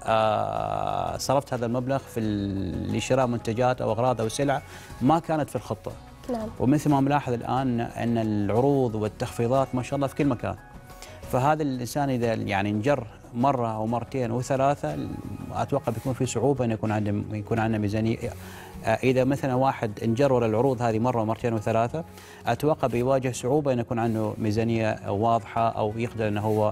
آه صرفت هذا المبلغ في لشراء منتجات او اغراض او سلع ما كانت في الخطه. نعم. ومثل ما نلاحظ الان ان العروض والتخفيضات ما شاء الله في كل مكان. فهذا الانسان اذا يعني انجر مره او مرتين او ثلاثه اتوقع بيكون في صعوبه انه يكون عنده يكون عنده ميزانيه. اذا مثلا واحد انجر ورا العروض هذه مره ومرتين وثلاثه اتوقع بيواجه صعوبه انه يكون عنده ميزانيه واضحه او يقدر انه هو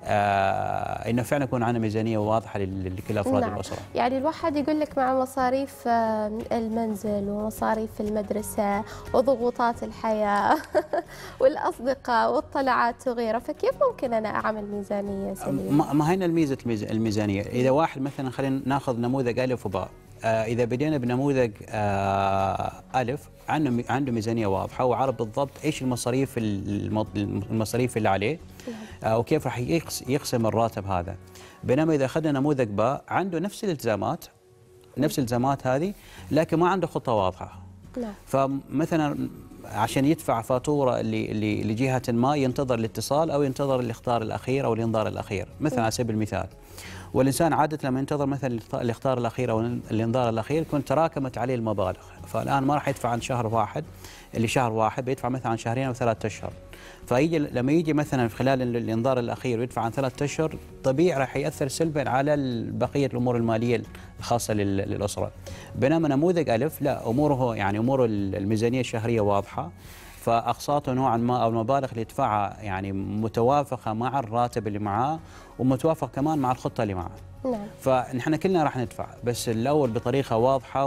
آه انه فعلا يكون عندنا ميزانيه واضحه لكل افراد نعم. الاسره. يعني الواحد يقول لك مع مصاريف المنزل ومصاريف المدرسه وضغوطات الحياه والاصدقاء والطلعات وغيره، فكيف ممكن انا اعمل ميزانيه سليمه؟ ما هنا الميزه الميزانيه، اذا واحد مثلا خلينا ناخذ نموذج الف وباء، آه اذا بدينا بنموذج آه الف عنده عنده ميزانيه واضحه وعارف بالضبط ايش المصاريف المصاريف اللي عليه آه وكيف راح يقسم الراتب هذا. بينما اذا اخذنا نموذج باء عنده نفس الالتزامات نفس الالتزامات هذه لكن ما عنده خطه واضحه. نعم. فمثلا عشان يدفع فاتوره لجهه ما ينتظر الاتصال او ينتظر الاخطار الاخير او الانذار الاخير مثلا على سبيل المثال. والإنسان عادة لما ينتظر مثلا الإخطار الأخير أو الإنذار الأخير يكون تراكمت عليه المبالغ، فالآن ما راح يدفع عن شهر واحد اللي شهر واحد بيدفع مثلا عن شهرين أو ثلاثة أشهر. فيجي لما يجي مثلا في خلال الإنذار الأخير ويدفع عن ثلاثة أشهر طبيعي راح يأثر سلبا على بقية الأمور المالية الخاصة للأسرة. بينما نموذج ألف لا، أموره يعني أمور الميزانية الشهرية واضحة، فأقساطه نوعا ما أو المبالغ اللي يدفعها يعني متوافقة مع الراتب اللي معاه ومتوافق كمان مع الخطة اللي معاه. نعم. فنحن كلنا راح ندفع بس الأول بطريقة واضحة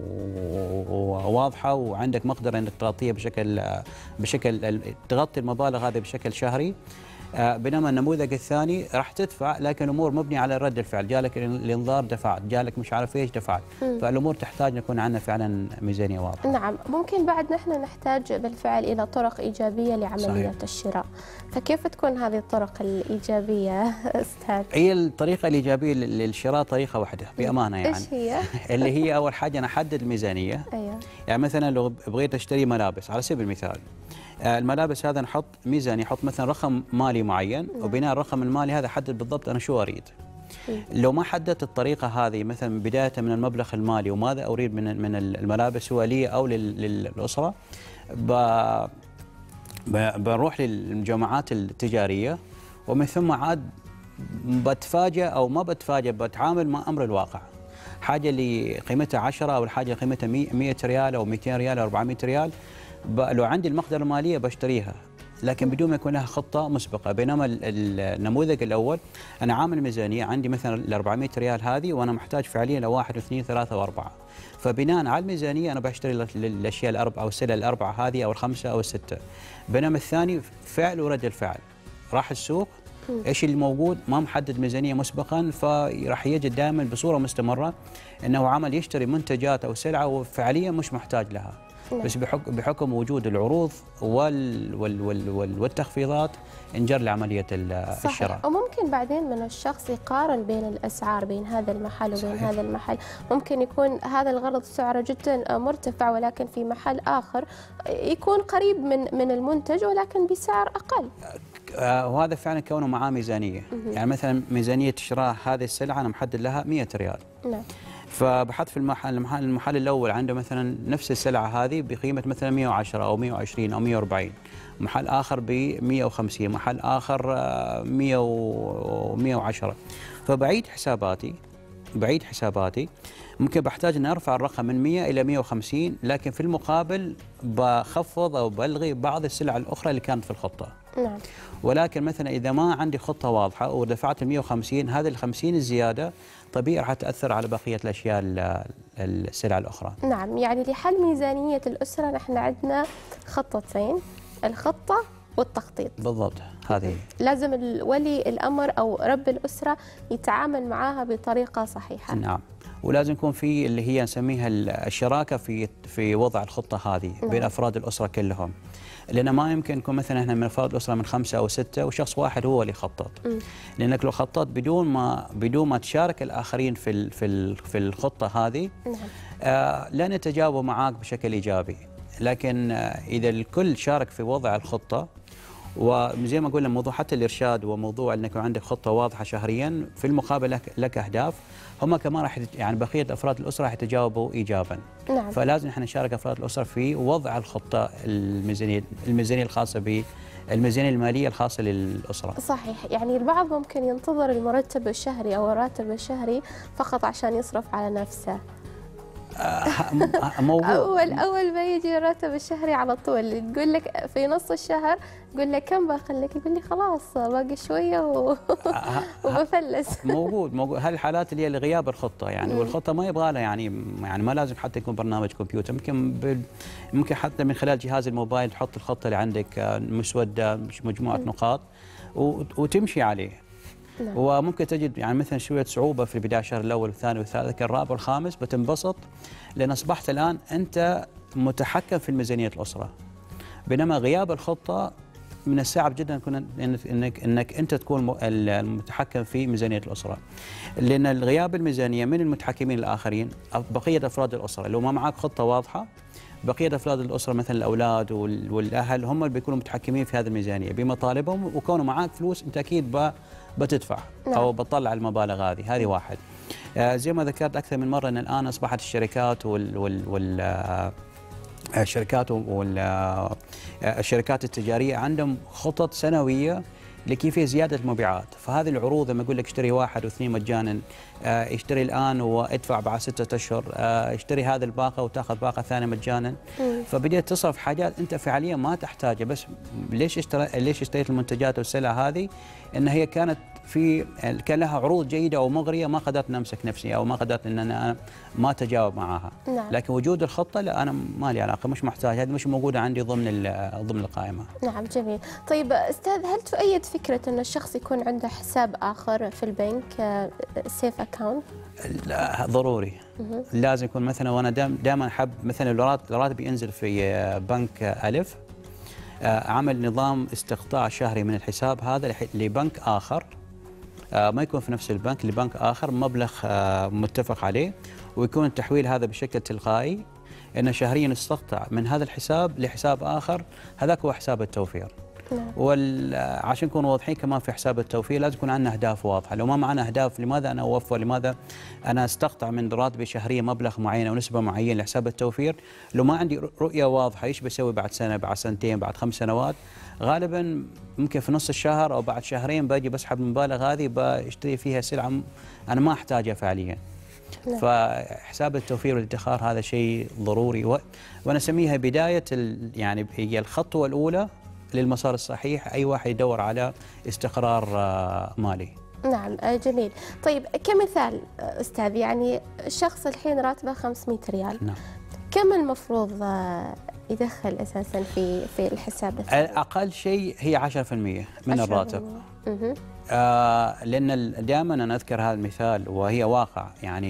وواضحة وعندك مقدرة أنك تغطيها بشكل بشكل تغطي المبالغ هذه بشكل شهري. بينما النموذج الثاني راح تدفع لكن امور مبنيه على رد الفعل، جالك الانذار دفعت، جالك مش عارف ايش دفعت، فالامور تحتاج نكون عندنا فعلا ميزانيه واضحه. نعم، ممكن بعد نحن نحتاج بالفعل الى طرق ايجابيه لعمليه صحيح. الشراء، فكيف تكون هذه الطرق الايجابيه استاذ؟ هي الطريقه الايجابيه للشراء طريقه واحده بامانه يعني. ايش هي؟ اللي هي اول حاجه انا احدد الميزانيه. ايوه. يعني مثلا لو بغيت اشتري ملابس على سبيل المثال، الملابس هذا نحط ميزانيه، نحط مثلا رقم مالي معين وبناء الرقم المالي هذا احدد بالضبط انا شو اريد. لو ما حددت الطريقه هذه مثلا بدايه من المبلغ المالي وماذا اريد من من الملابس سواء لي او للاسره، بروح للجماعات التجاريه ومن ثم عاد بتفاجئ او ما بتفاجئ بتعامل مع امر الواقع. حاجه اللي قيمتها عشرة او الحاجه اللي قيمتها مئة ريال او مئتين ريال او أربعمئة ريال، لو عندي المقدرة المالية بشتريها لكن بدون ما يكون لها خطة مسبقة. بينما النموذج الأول أنا عامل ميزانية عندي مثلا ال أربعمئة ريال هذه وأنا محتاج فعليا لواحد واثنين ثلاثة وأربعة، فبناء على الميزانية أنا بشتري الأشياء الأربعة أو السلع الأربعة هذه أو الخمسة أو الستة. بينما الثاني فعل ورد الفعل، راح السوق ايش اللي موجود ما محدد ميزانيه مسبقا، فراح يجد دائما بصوره مستمره انه عمل يشتري منتجات او سلعه وفعليا مش محتاج لها. نعم. بس بحكم بحكم وجود العروض وال وال وال وال والتخفيضات انجر لعمليه الشراء. صحيح. وممكن بعدين من الشخص يقارن بين الاسعار بين هذا المحل وبين صحيح. هذا المحل، ممكن يكون هذا الغرض سعره جدا مرتفع ولكن في محل اخر يكون قريب من من المنتج ولكن بسعر اقل. آه وهذا فعلا كونه معاه ميزانيه، يعني مثلا ميزانيه شراء هذه السلعه انا محدد لها مئة ريال. نعم. فبحط في المحل المحل, المحل الاول عنده مثلا نفس السلعه هذه بقيمه مثلا مئة وعشرة او مئة وعشرين او مئة وأربعين، محل اخر ب مئة وخمسين، محل اخر مئة ومئة وعشرة، فبعيد حساباتي بعيد حساباتي ممكن بحتاج ان ارفع الرقم من مئة الى مئة وخمسين، لكن في المقابل بخفض او بلغي بعض السلع الاخرى اللي كانت في الخطه. نعم. ولكن مثلا اذا ما عندي خطه واضحه ودفعت مئة وخمسين، هذه ال خمسين الزياده طبيعي راح تاثر على بقيه الاشياء السلع الاخرى. نعم، يعني لحل ميزانيه الاسره نحن عندنا خطتين، الخطه والتخطيط. بالضبط، هذه لازم ولي الامر او رب الاسره يتعامل معها بطريقه صحيحه. نعم، ولازم يكون في اللي هي نسميها الشراكه في في وضع الخطه هذه. نعم. بين افراد الاسره كلهم. لأن ما يمكن يكون مثلا احنا من افراد الاسره من خمسه او سته وشخص واحد هو اللي يخطط. م. لانك لو خططت بدون ما بدون ما تشارك الاخرين في ال في ال في الخطه هذه، نعم. آه لن يتجاوبوا معك بشكل ايجابي. لكن آه اذا الكل شارك في وضع الخطه، وزي ما قلنا موضوع حتى الارشاد وموضوع انك يكون عندك خطه واضحه شهريا، في المقابل لك, لك اهداف، هم كمان راح يعني بقيه افراد الاسره راح يتجاوبوا ايجابا. نعم. فلازم احنا نشارك افراد الاسره في وضع الخطه الميزانيه الميزانيه الخاصه بالميزانيه الماليه الخاصه للاسره. صحيح، يعني البعض ممكن ينتظر المرتب الشهري او الراتب الشهري فقط عشان يصرف على نفسه. موضوع اول اول ما يجي الراتب الشهري على طول تقول لك في نص الشهر، تقول لك كم باقي لك؟ يقول لي خلاص باقي شويه و... وبفلس. موجود موجود هالحالات اللي هي لغياب الخطه يعني. مم. والخطه ما يبغى لها يعني يعني ما لازم حتى يكون برنامج كمبيوتر، ممكن ب... ممكن حتى من خلال جهاز الموبايل تحط الخطه اللي عندك مسوده مجموعه مم. نقاط و... وتمشي عليه. نعم. وممكن تجد يعني مثلا شويه صعوبه في بدايه الشهر الاول والثاني والثالث، لكن الرابع والخامس بتنبسط، لان اصبحت الان انت متحكم في ميزانيه الاسره. بينما غياب الخطه من الصعب جدا يكون انك انك, إنك انت تكون المتحكم في ميزانيه الاسره. لان الغياب الميزانيه من المتحكمين الاخرين بقيه افراد الاسره. لو ما معك خطه واضحه، بقيه افراد الاسره مثلا الاولاد والاهل هم اللي بيكونوا متحكمين في هذه الميزانيه بمطالبهم، وكونوا معك فلوس انت اكيد بتدفع. نعم. او بتطلع المبالغ هذه، هذه واحد. آه زي ما ذكرت اكثر من مره ان الان اصبحت الشركات وال وال, وال آه الشركات والشركات التجاريه عندهم خطط سنويه لكيفيه زياده المبيعات. فهذه العروض لما اقول لك اشتري واحد واثنين مجانا، آه اشتري الان وادفع بعد ستة اشهر، آه اشتري هذه الباقه وتاخذ باقه ثانيه مجانا. فبديت تصرف حاجات انت فعليا ما تحتاجها. بس ليش اشتري ليش اشتريت المنتجات والسلع هذه؟ ان هي كانت في كان لها عروض جيده او مغريه، ما قدرت نمسك نفسي او ما قدرت ان انا ما اتجاوب معها. نعم. لكن وجود الخطه لا، انا ما لي علاقه، مش محتاج، هذه مش موجوده عندي ضمن ضمن القائمه. نعم جميل. طيب استاذ، هل تؤيد فكره ان الشخص يكون عنده حساب اخر في البنك، سيف اكاونت؟ لا ضروري. مه. لازم يكون مثلا، وانا دائما احب مثلا الراتب ينزل في بنك الف، عمل نظام استقطاع شهري من الحساب هذا لبنك اخر، ما يكون في نفس البنك، لبنك آخر مبلغ متفق عليه، ويكون التحويل هذا بشكل تلقائي، أن شهريا استقطع من هذا الحساب لحساب آخر، هذاك هو حساب التوفير. نعم. وعشان نكون واضحين كمان في حساب التوفير لازم يكون عندنا أهداف واضحة. لو ما معنا أهداف، لماذا أنا أوفر؟ لماذا أنا استقطع من راتبي شهريا مبلغ معين أو نسبة معينة لحساب التوفير؟ لو ما عندي رؤية واضحة إيش بسوي بعد سنة، بعد سنتين، بعد خمس سنوات، غالبا ممكن في نص الشهر او بعد شهرين باجي بسحب المبالغ هذه بشتري فيها سلعه انا ما احتاجها فعليا. لا. فحساب التوفير والادخار هذا شيء ضروري، و... وانا اسميها بدايه ال... يعني هي الخطوه الاولى للمسار الصحيح، اي واحد يدور على استقرار مالي. نعم جميل. طيب كمثال استاذ، يعني الشخص الحين راتبه خمسمئة ريال. نعم. كم المفروض يدخل اساسا في في الحساب الثاني؟ اقل شيء هي عشرة بالمئة من الراتب. آه لان دائما انا اذكر هذا المثال وهي واقع، يعني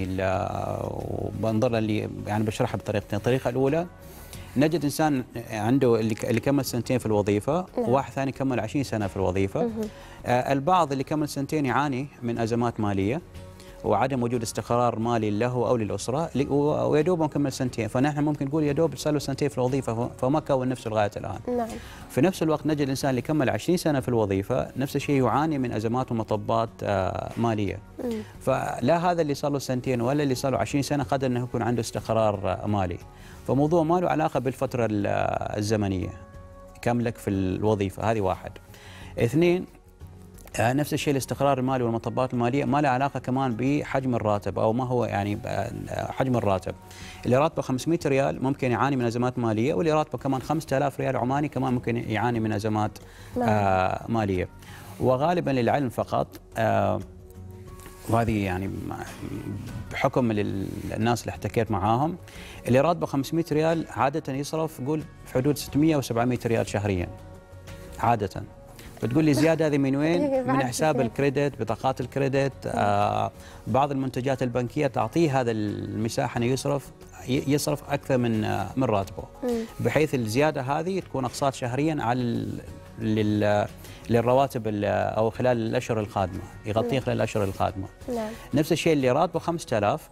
بنظر اللي يعني بشرحها بطريقتين. الطريقه الاولى نجد انسان عنده اللي كمل سنتين في الوظيفه، نعم. وواحد ثاني كمل عشرين سنه في الوظيفه. آه البعض اللي كمل سنتين يعاني من ازمات ماليه وعدم وجود استقرار مالي له او للاسره، ويدوب مكمل سنتين، فنحن ممكن نقول يدوب صار له سنتين في الوظيفه فما كون نفسه لغايه الان. نعم. في نفس الوقت نجد الانسان اللي كمل عشرين سنه في الوظيفه نفس الشيء يعاني من ازمات ومطبات ماليه. مم. فلا هذا اللي صار له سنتين ولا اللي صار له عشرين سنه قدر انه يكون عنده استقرار مالي. فموضوع ما له علاقه بالفتره الزمنيه كاملك في الوظيفه، هذه واحد. اثنين، نفس الشيء الاستقرار المالي والمطبات الماليه ما له علاقه كمان بحجم الراتب او ما هو يعني حجم الراتب. اللي راتبه خمسمئة ريال ممكن يعاني من ازمات ماليه، واللي راتبه كمان خمسة آلاف ريال عماني كمان ممكن يعاني من ازمات آه ماليه. وغالبا للعلم فقط، آه وهذه يعني بحكم الناس اللي احتكيت معاهم، اللي راتبه خمسمئة ريال عاده يصرف قول في حدود ستمئة و سبعمئة ريال شهريا عاده. بتقول لي زياده هذه من وين؟ من حساب الكريدت، بطاقات الكريدت، آه بعض المنتجات البنكيه تعطيه هذا المساحه انه يصرف يصرف اكثر من آه من راتبه، بحيث الزياده هذه تكون اقساط شهريا على لل للرواتب او خلال الاشهر القادمه، يغطيه خلال الاشهر القادمه. نعم. نفس الشيء اللي راتبه خمسة آلاف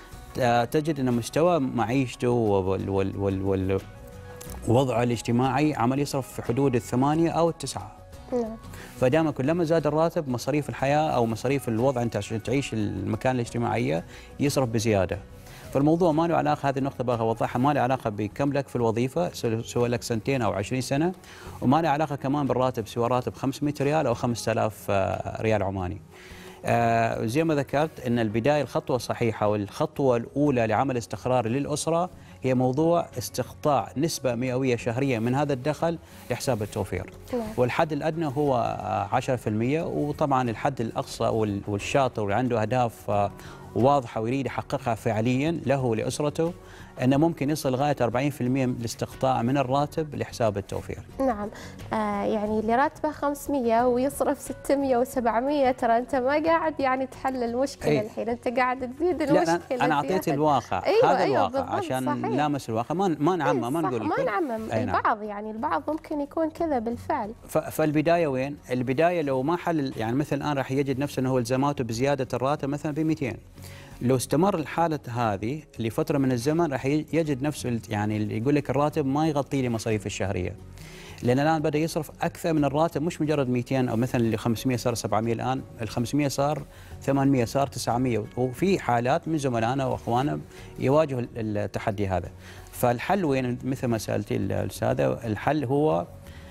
تجد ان مستوى معيشته وال وال وال وال وضعه الاجتماعي عمل يصرف في حدود الثمانية أو التسعة. نعم. فدائما كلما زاد الراتب مصاريف الحياة أو مصاريف الوضع أنت عشان تعيش المكان الاجتماعية يصرف بزيادة. فالموضوع ما له علاقة، هذه النقطة بغى أوضحها، ما له علاقة بكم لك في الوظيفة سواء لك سنتين أو عشرين سنة، وما له علاقة كمان بالراتب سواء راتب خمسمئة ريال أو خمسة آلاف ريال عماني. آه زي ما ذكرت أن البداية الخطوة الصحيحة والخطوة الأولى لعمل استقرار للأسرة هي موضوع استقطاع نسبة مئوية شهرية من هذا الدخل لحساب التوفير. نعم. والحد الأدنى هو عشرة بالمئة، وطبعا الحد الأقصى والشاطر واللي عنده أهداف واضحة ويريد يحققها فعليا له ولأسرته أنه ممكن يصل لغاية أربعين بالمئة من الاستقطاع من الراتب لحساب التوفير. نعم. آه يعني اللي راتبه خمسمئة ويصرف ستمئة وسبعمئة، ترى أنت ما قاعد يعني تحل المشكلة. أي. الحين أنت قاعد تزيد المشكلة. لا أنا أعطيت الواقع. أيوة هذا أيوة الواقع عشان نلامس الواقع، ما ما نعمم، ما نقول ما نعمم. البعض يعني البعض ممكن يكون كذا بالفعل. فالبداية وين؟ البداية لو ما حل، يعني مثل الآن راح يجد نفسه أنه هو التزاماته بزيادة الراتب مثلا ب مئتين. لو استمر الحالة هذه لفترة من الزمن راح يجد نفسه يعني اللي يقول لك الراتب ما يغطي لي مصاريف الشهرية، لأن الآن بدأ يصرف أكثر من الراتب، مش مجرد مئتين أو مثلا اللي خمسمئة صار سبعمئة، الآن ال خمسمئة صار ثمانمئة صار تسعمئة، وفي حالات من زملائنا وأخواننا يواجهوا التحدي هذا. فالحل وين؟ مثل ما سألتي الأستاذة، الحل هو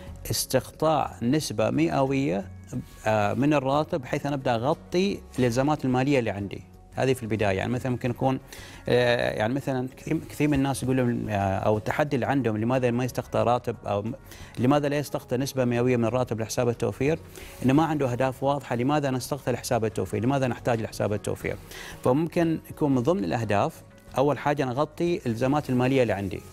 استقطاع نسبة مئوية من الراتب بحيث أنا أبدأ أغطي الالتزامات المالية اللي عندي. هذه في البدايه، يعني مثلا ممكن يكون يعني مثلا كثير من الناس يقولوا او التحدي اللي عندهم لماذا ما يستقطع راتب او لماذا لا يستقطع نسبه مئويه من الراتب لحساب التوفير؟ انه ما عنده اهداف واضحه، لماذا انا استقطع لحساب التوفير؟ لماذا نحتاج لحساب التوفير؟ فممكن يكون من ضمن الاهداف اول حاجه انا اغطي الالتزامات الماليه اللي عندي.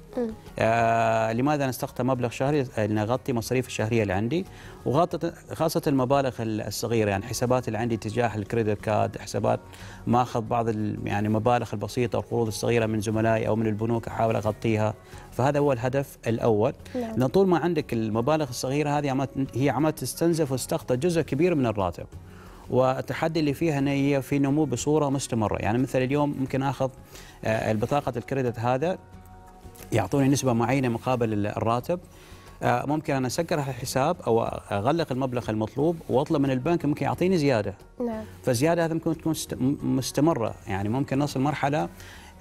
آه لماذا نستقطع مبلغ شهري؟ نغطي مصاريف الشهريه اللي عندي، وخاصه المبالغ الصغيره، يعني حسابات اللي عندي تجاه الكريدت كارد، حسابات ما اخذ بعض يعني المبالغ البسيطه والقروض الصغيره من زملائي او من البنوك احاول اغطيها. فهذا هو الهدف الاول. نعم. لان طول ما عندك المبالغ الصغيره هذه هي عمال تستنزف وتستقطع جزء كبير من الراتب. والتحدي اللي فيها ان هي في نمو بصوره مستمره، يعني مثل اليوم ممكن اخذ البطاقه الكريدت هذا يعطوني نسبة معينة مقابل الراتب، ممكن أنا أسكر الحساب أو أغلق المبلغ المطلوب وأطلب من البنك ممكن يعطيني زيادة. نعم. فالزيادة هذه ممكن تكون مستمرة، يعني ممكن نصل مرحلة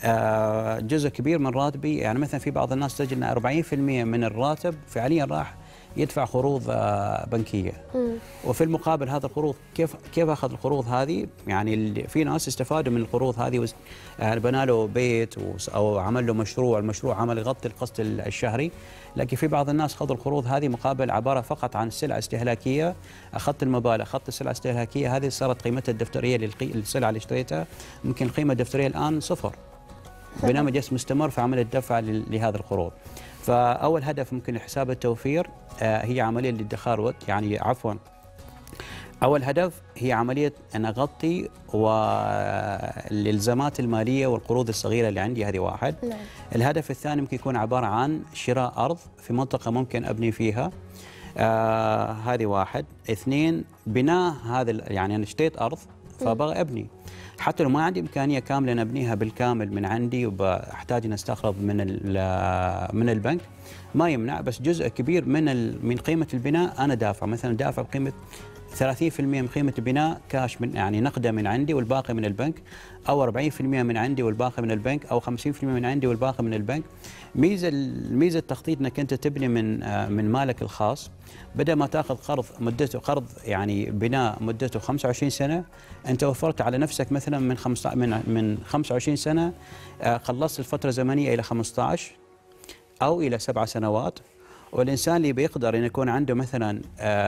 جزء كبير من راتبي، يعني مثلا في بعض الناس تجد أن أربعين بالمئة من الراتب فعليا راح يدفع قروض بنكيه. م. وفي المقابل هذا القروض كيف كيف اخذ القروض هذه؟ يعني في ناس استفادوا من القروض هذه، يعني بنى له بيت او عمل له مشروع، المشروع عمل يغطي القسط الشهري، لكن في بعض الناس خذوا القروض هذه مقابل عباره فقط عن سلعه استهلاكيه، اخذت المبالغ، اخذت السلعه الاستهلاكيه هذه صارت قيمتها الدفتريه للسلعه اللي اشتريتها ممكن القيمه الدفتريه الان صفر. بينما جالس مستمر في عمل الدفع لهذه القروض. فأول هدف ممكن حساب التوفير هي عملية الادخار، يعني عفوا أول هدف هي عملية أن أغطي والالتزامات المالية والقروض الصغيرة اللي عندي، هذه واحد. نعم. الهدف الثاني ممكن يكون عبارة عن شراء أرض في منطقة ممكن أبني فيها، آه هذه واحد. اثنين بناء هذا، يعني أنا اشتريت أرض فبغى أبني، حتى لو ما عندي إمكانية كاملة أن أبنيها بالكامل من عندي وبحتاج أن أستقرض من من البنك، ما يمنع، بس جزء كبير من من قيمة البناء أنا دافع، مثلا دافع بقيمة ثلاثين بالمئة من قيمة البناء كاش، من يعني نقدة من عندي والباقي من البنك، أو أربعين بالمئة من عندي والباقي من البنك، أو خمسين بالمئة من عندي والباقي من البنك. ميزة الميزة التخطيط أنك أنت تبني من من مالك الخاص، بدل ما تاخذ قرض مدته قرض يعني بناء مدته خمسة وعشرين سنة، أنت وفرت على نفسك مثلا من خمسة من من خمسة وعشرين سنة، خلصت الفترة الزمنية إلى خمسة عشر أو إلى سبع سنوات. والإنسان اللي بيقدر أن يكون عنده مثلا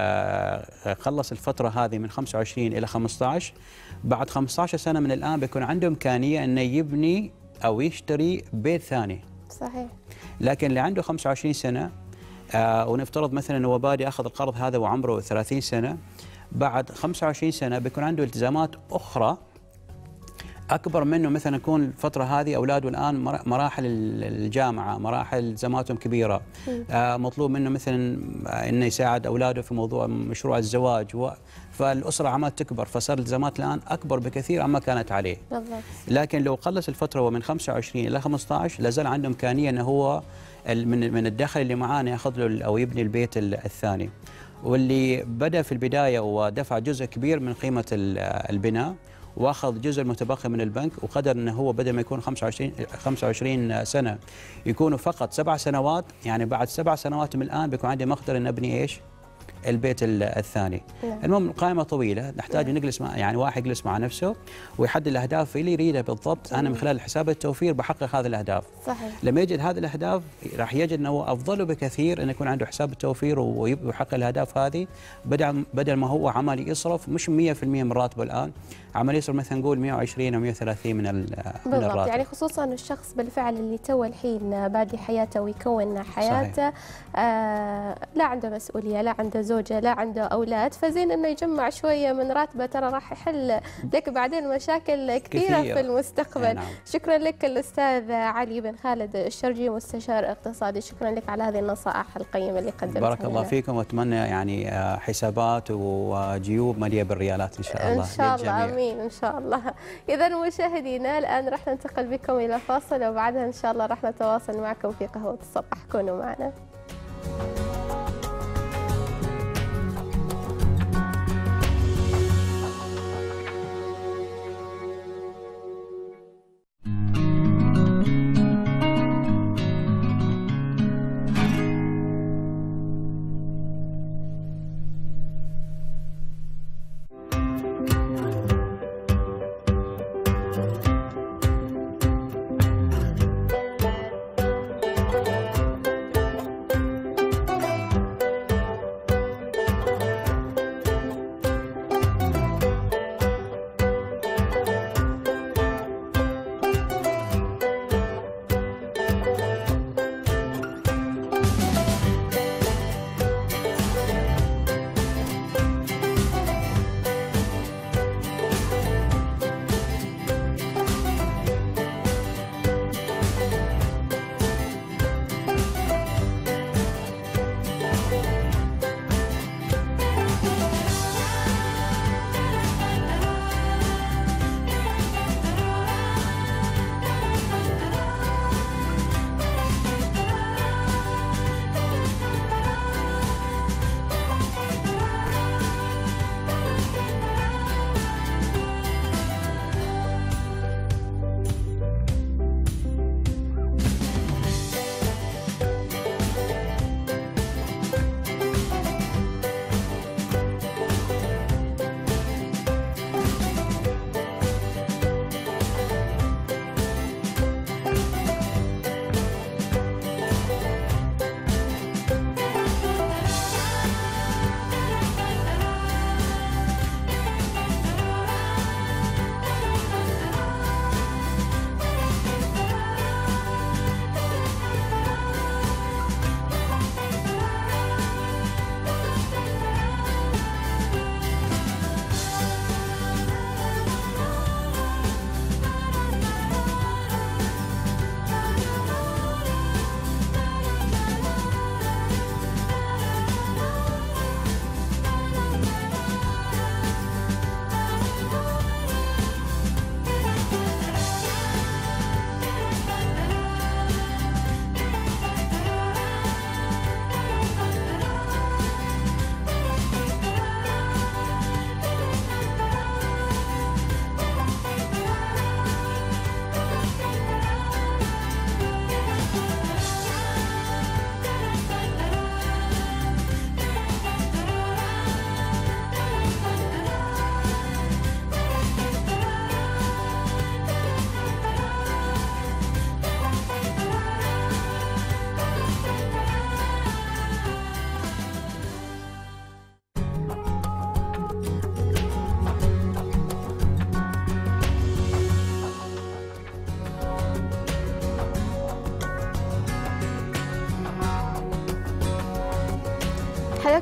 خلص الفترة هذه من خمسة وعشرين إلى خمسة عشر، بعد خمسة عشر سنة من الآن بيكون عنده إمكانية أنه يبني أو يشتري بيت ثاني. صحيح. لكن اللي عنده خمسة وعشرين سنة آه ونفترض مثلا انه هو بادي اخذ القرض هذا وعمره ثلاثين سنه، بعد خمسة وعشرين سنه بيكون عنده التزامات اخرى اكبر منه، مثلا يكون الفتره هذه اولاده الان مراحل الجامعه، مراحل التزاماتهم كبيره، آه مطلوب منه مثلا انه يساعد اولاده في موضوع مشروع الزواج، و فالاسره عمالة تكبر، فصار الالتزامات الان اكبر بكثير عما كانت عليه. بالضبط. لكن لو قلص الفتره ومن خمسة وعشرين الى خمسة عشر لازال عنده امكانيه انه هو من من الدخل اللي معاه ياخذ له او يبني البيت الثاني. واللي بدا في البدايه ودفع جزء كبير من قيمه البناء واخذ جزء المتبقي من البنك، وقدر انه هو بدل ما يكون خمسة وعشرين سنه يكونوا فقط سبع سنوات، يعني بعد سبع سنوات من الان بيكون عندي مقدره ان ابني ايش؟ البيت الثاني. نعم. المهم قائمه طويله نحتاج نعم. نجلس مع يعني واحد يجلس مع نفسه ويحدد الاهداف اللي يريدها بالضبط. نعم. انا من خلال حساب التوفير بحقق هذه الاهداف. صحيح. لما يجد هذه الاهداف راح يجد انه افضل بكثير انه يكون عنده حساب التوفير ويحقق الاهداف هذه، بدل بدل ما هو عمال يصرف مش مئة بالمئة من راتبه الان، عمال يصرف مثلا نقول مئة وعشرين او مئة وثلاثين من من الراتب. يعني خصوصا الشخص بالفعل اللي تو الحين بادي حياته ويكون حياته، آه لا عنده مسؤوليه، لا عنده زوجه، لا عنده اولاد، فزين انه يجمع شويه من راتبه، ترى راح يحل لك بعدين مشاكل كثيره كثير في المستقبل. نعم. شكرا لك الاستاذ علي بن خالد الشرجي مستشار اقتصادي، شكرا لك على هذه النصائح القيمه اللي قدمتها. بارك الله فيكم، واتمنى يعني حسابات وجيوب مليئه بالريالات ان شاء الله. ان شاء الله، امين ان شاء الله. اذا مشاهدينا الان راح ننتقل بكم الى فاصل، وبعدها ان شاء الله راح نتواصل معكم في قهوه الصباح، كونوا معنا.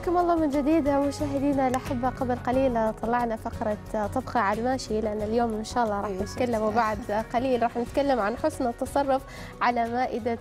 حياكم الله من جديد مشاهدينا الأحبة. قبل قليل طلعنا فقرة طبخة على الماشي، لأن اليوم إن شاء الله راح نتكلم، وبعد قليل راح نتكلم عن حسن التصرف على مائدة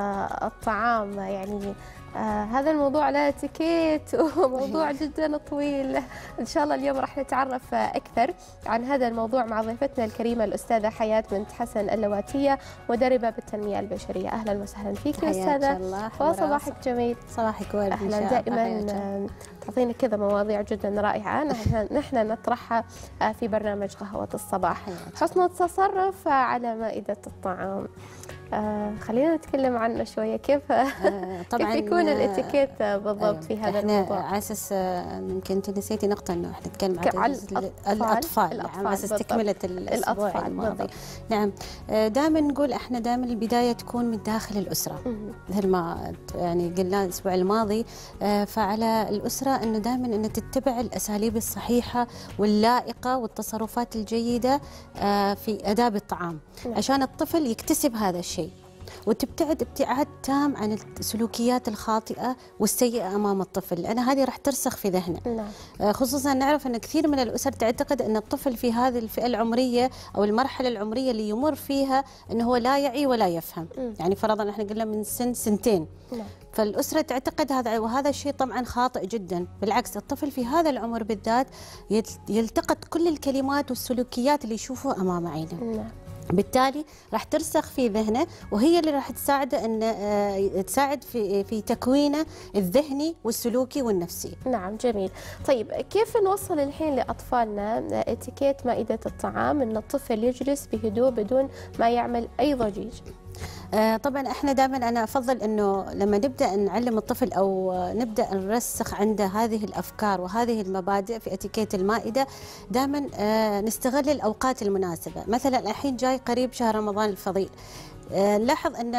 الطعام. يعني آه هذا الموضوع له اتيكيت وموضوع جدا طويل. ان شاء الله اليوم راح نتعرف اكثر عن هذا الموضوع مع ضيفتنا الكريمه الاستاذه حياه بنت حسن اللواتيه، مدربه بالتنميه البشريه. اهلا وسهلا فيك يا استاذه، وصباحك جميل. صباحك ورد. اهلا. دائما تعطينا كذا مواضيع جدا رائعه نحن, نحن نطرحها في برنامج قهوه الصباح. حسن التصرف على مائده الطعام، آه خلينا نتكلم عنه شويه. كيف آه طبعا كيف يكون الاتيكيت بالضبط آه في هذا الموضوع؟ على اساس يمكن انت نسيتي نقطه انه احنا نتكلم عن الاطفال الاطفال على اساس تكمله الاسبوع الماضي. نعم، دائما نقول احنا دائما البدايه تكون من داخل الاسره مثل ما يعني قلنا الاسبوع الماضي. آه فعلى الاسره انه دائما انه تتبع الاساليب الصحيحه واللائقه والتصرفات الجيده آه في اداب الطعام عشان الطفل يكتسب هذا الشيء، وتبتعد ابتعاد تام عن السلوكيات الخاطئة والسيئة أمام الطفل، لأن هذه راح ترسخ في ذهنه. نعم. خصوصا نعرف أن كثير من الأسر تعتقد أن الطفل في هذه الفئة العمرية أو المرحلة العمرية اللي يمر فيها أنه هو لا يعي ولا يفهم. م. يعني فرضا احنا قلنا من سن سنتين. نعم. فالأسرة تعتقد هذا، وهذا الشيء طبعا خاطئ جدا. بالعكس الطفل في هذا العمر بالذات يلتقط كل الكلمات والسلوكيات اللي يشوفها أمام عينه. نعم. بالتالي راح ترسخ في ذهنه، وهي اللي راح تساعده ان تساعد في في تكوينه الذهني والسلوكي والنفسي. نعم جميل. طيب كيف نوصل الحين لاطفالنا اتيكيت مائده الطعام، ان الطفل يجلس بهدوء بدون ما يعمل اي ضجيج؟ آه طبعا احنا دائما انا افضل انه لما نبدا نعلم الطفل او نبدا نرسخ عنده هذه الافكار وهذه المبادئ في اتيكيت المائده، دائما آه نستغل الاوقات المناسبه. مثلا الحين جاي قريب شهر رمضان الفضيل، نلاحظ أن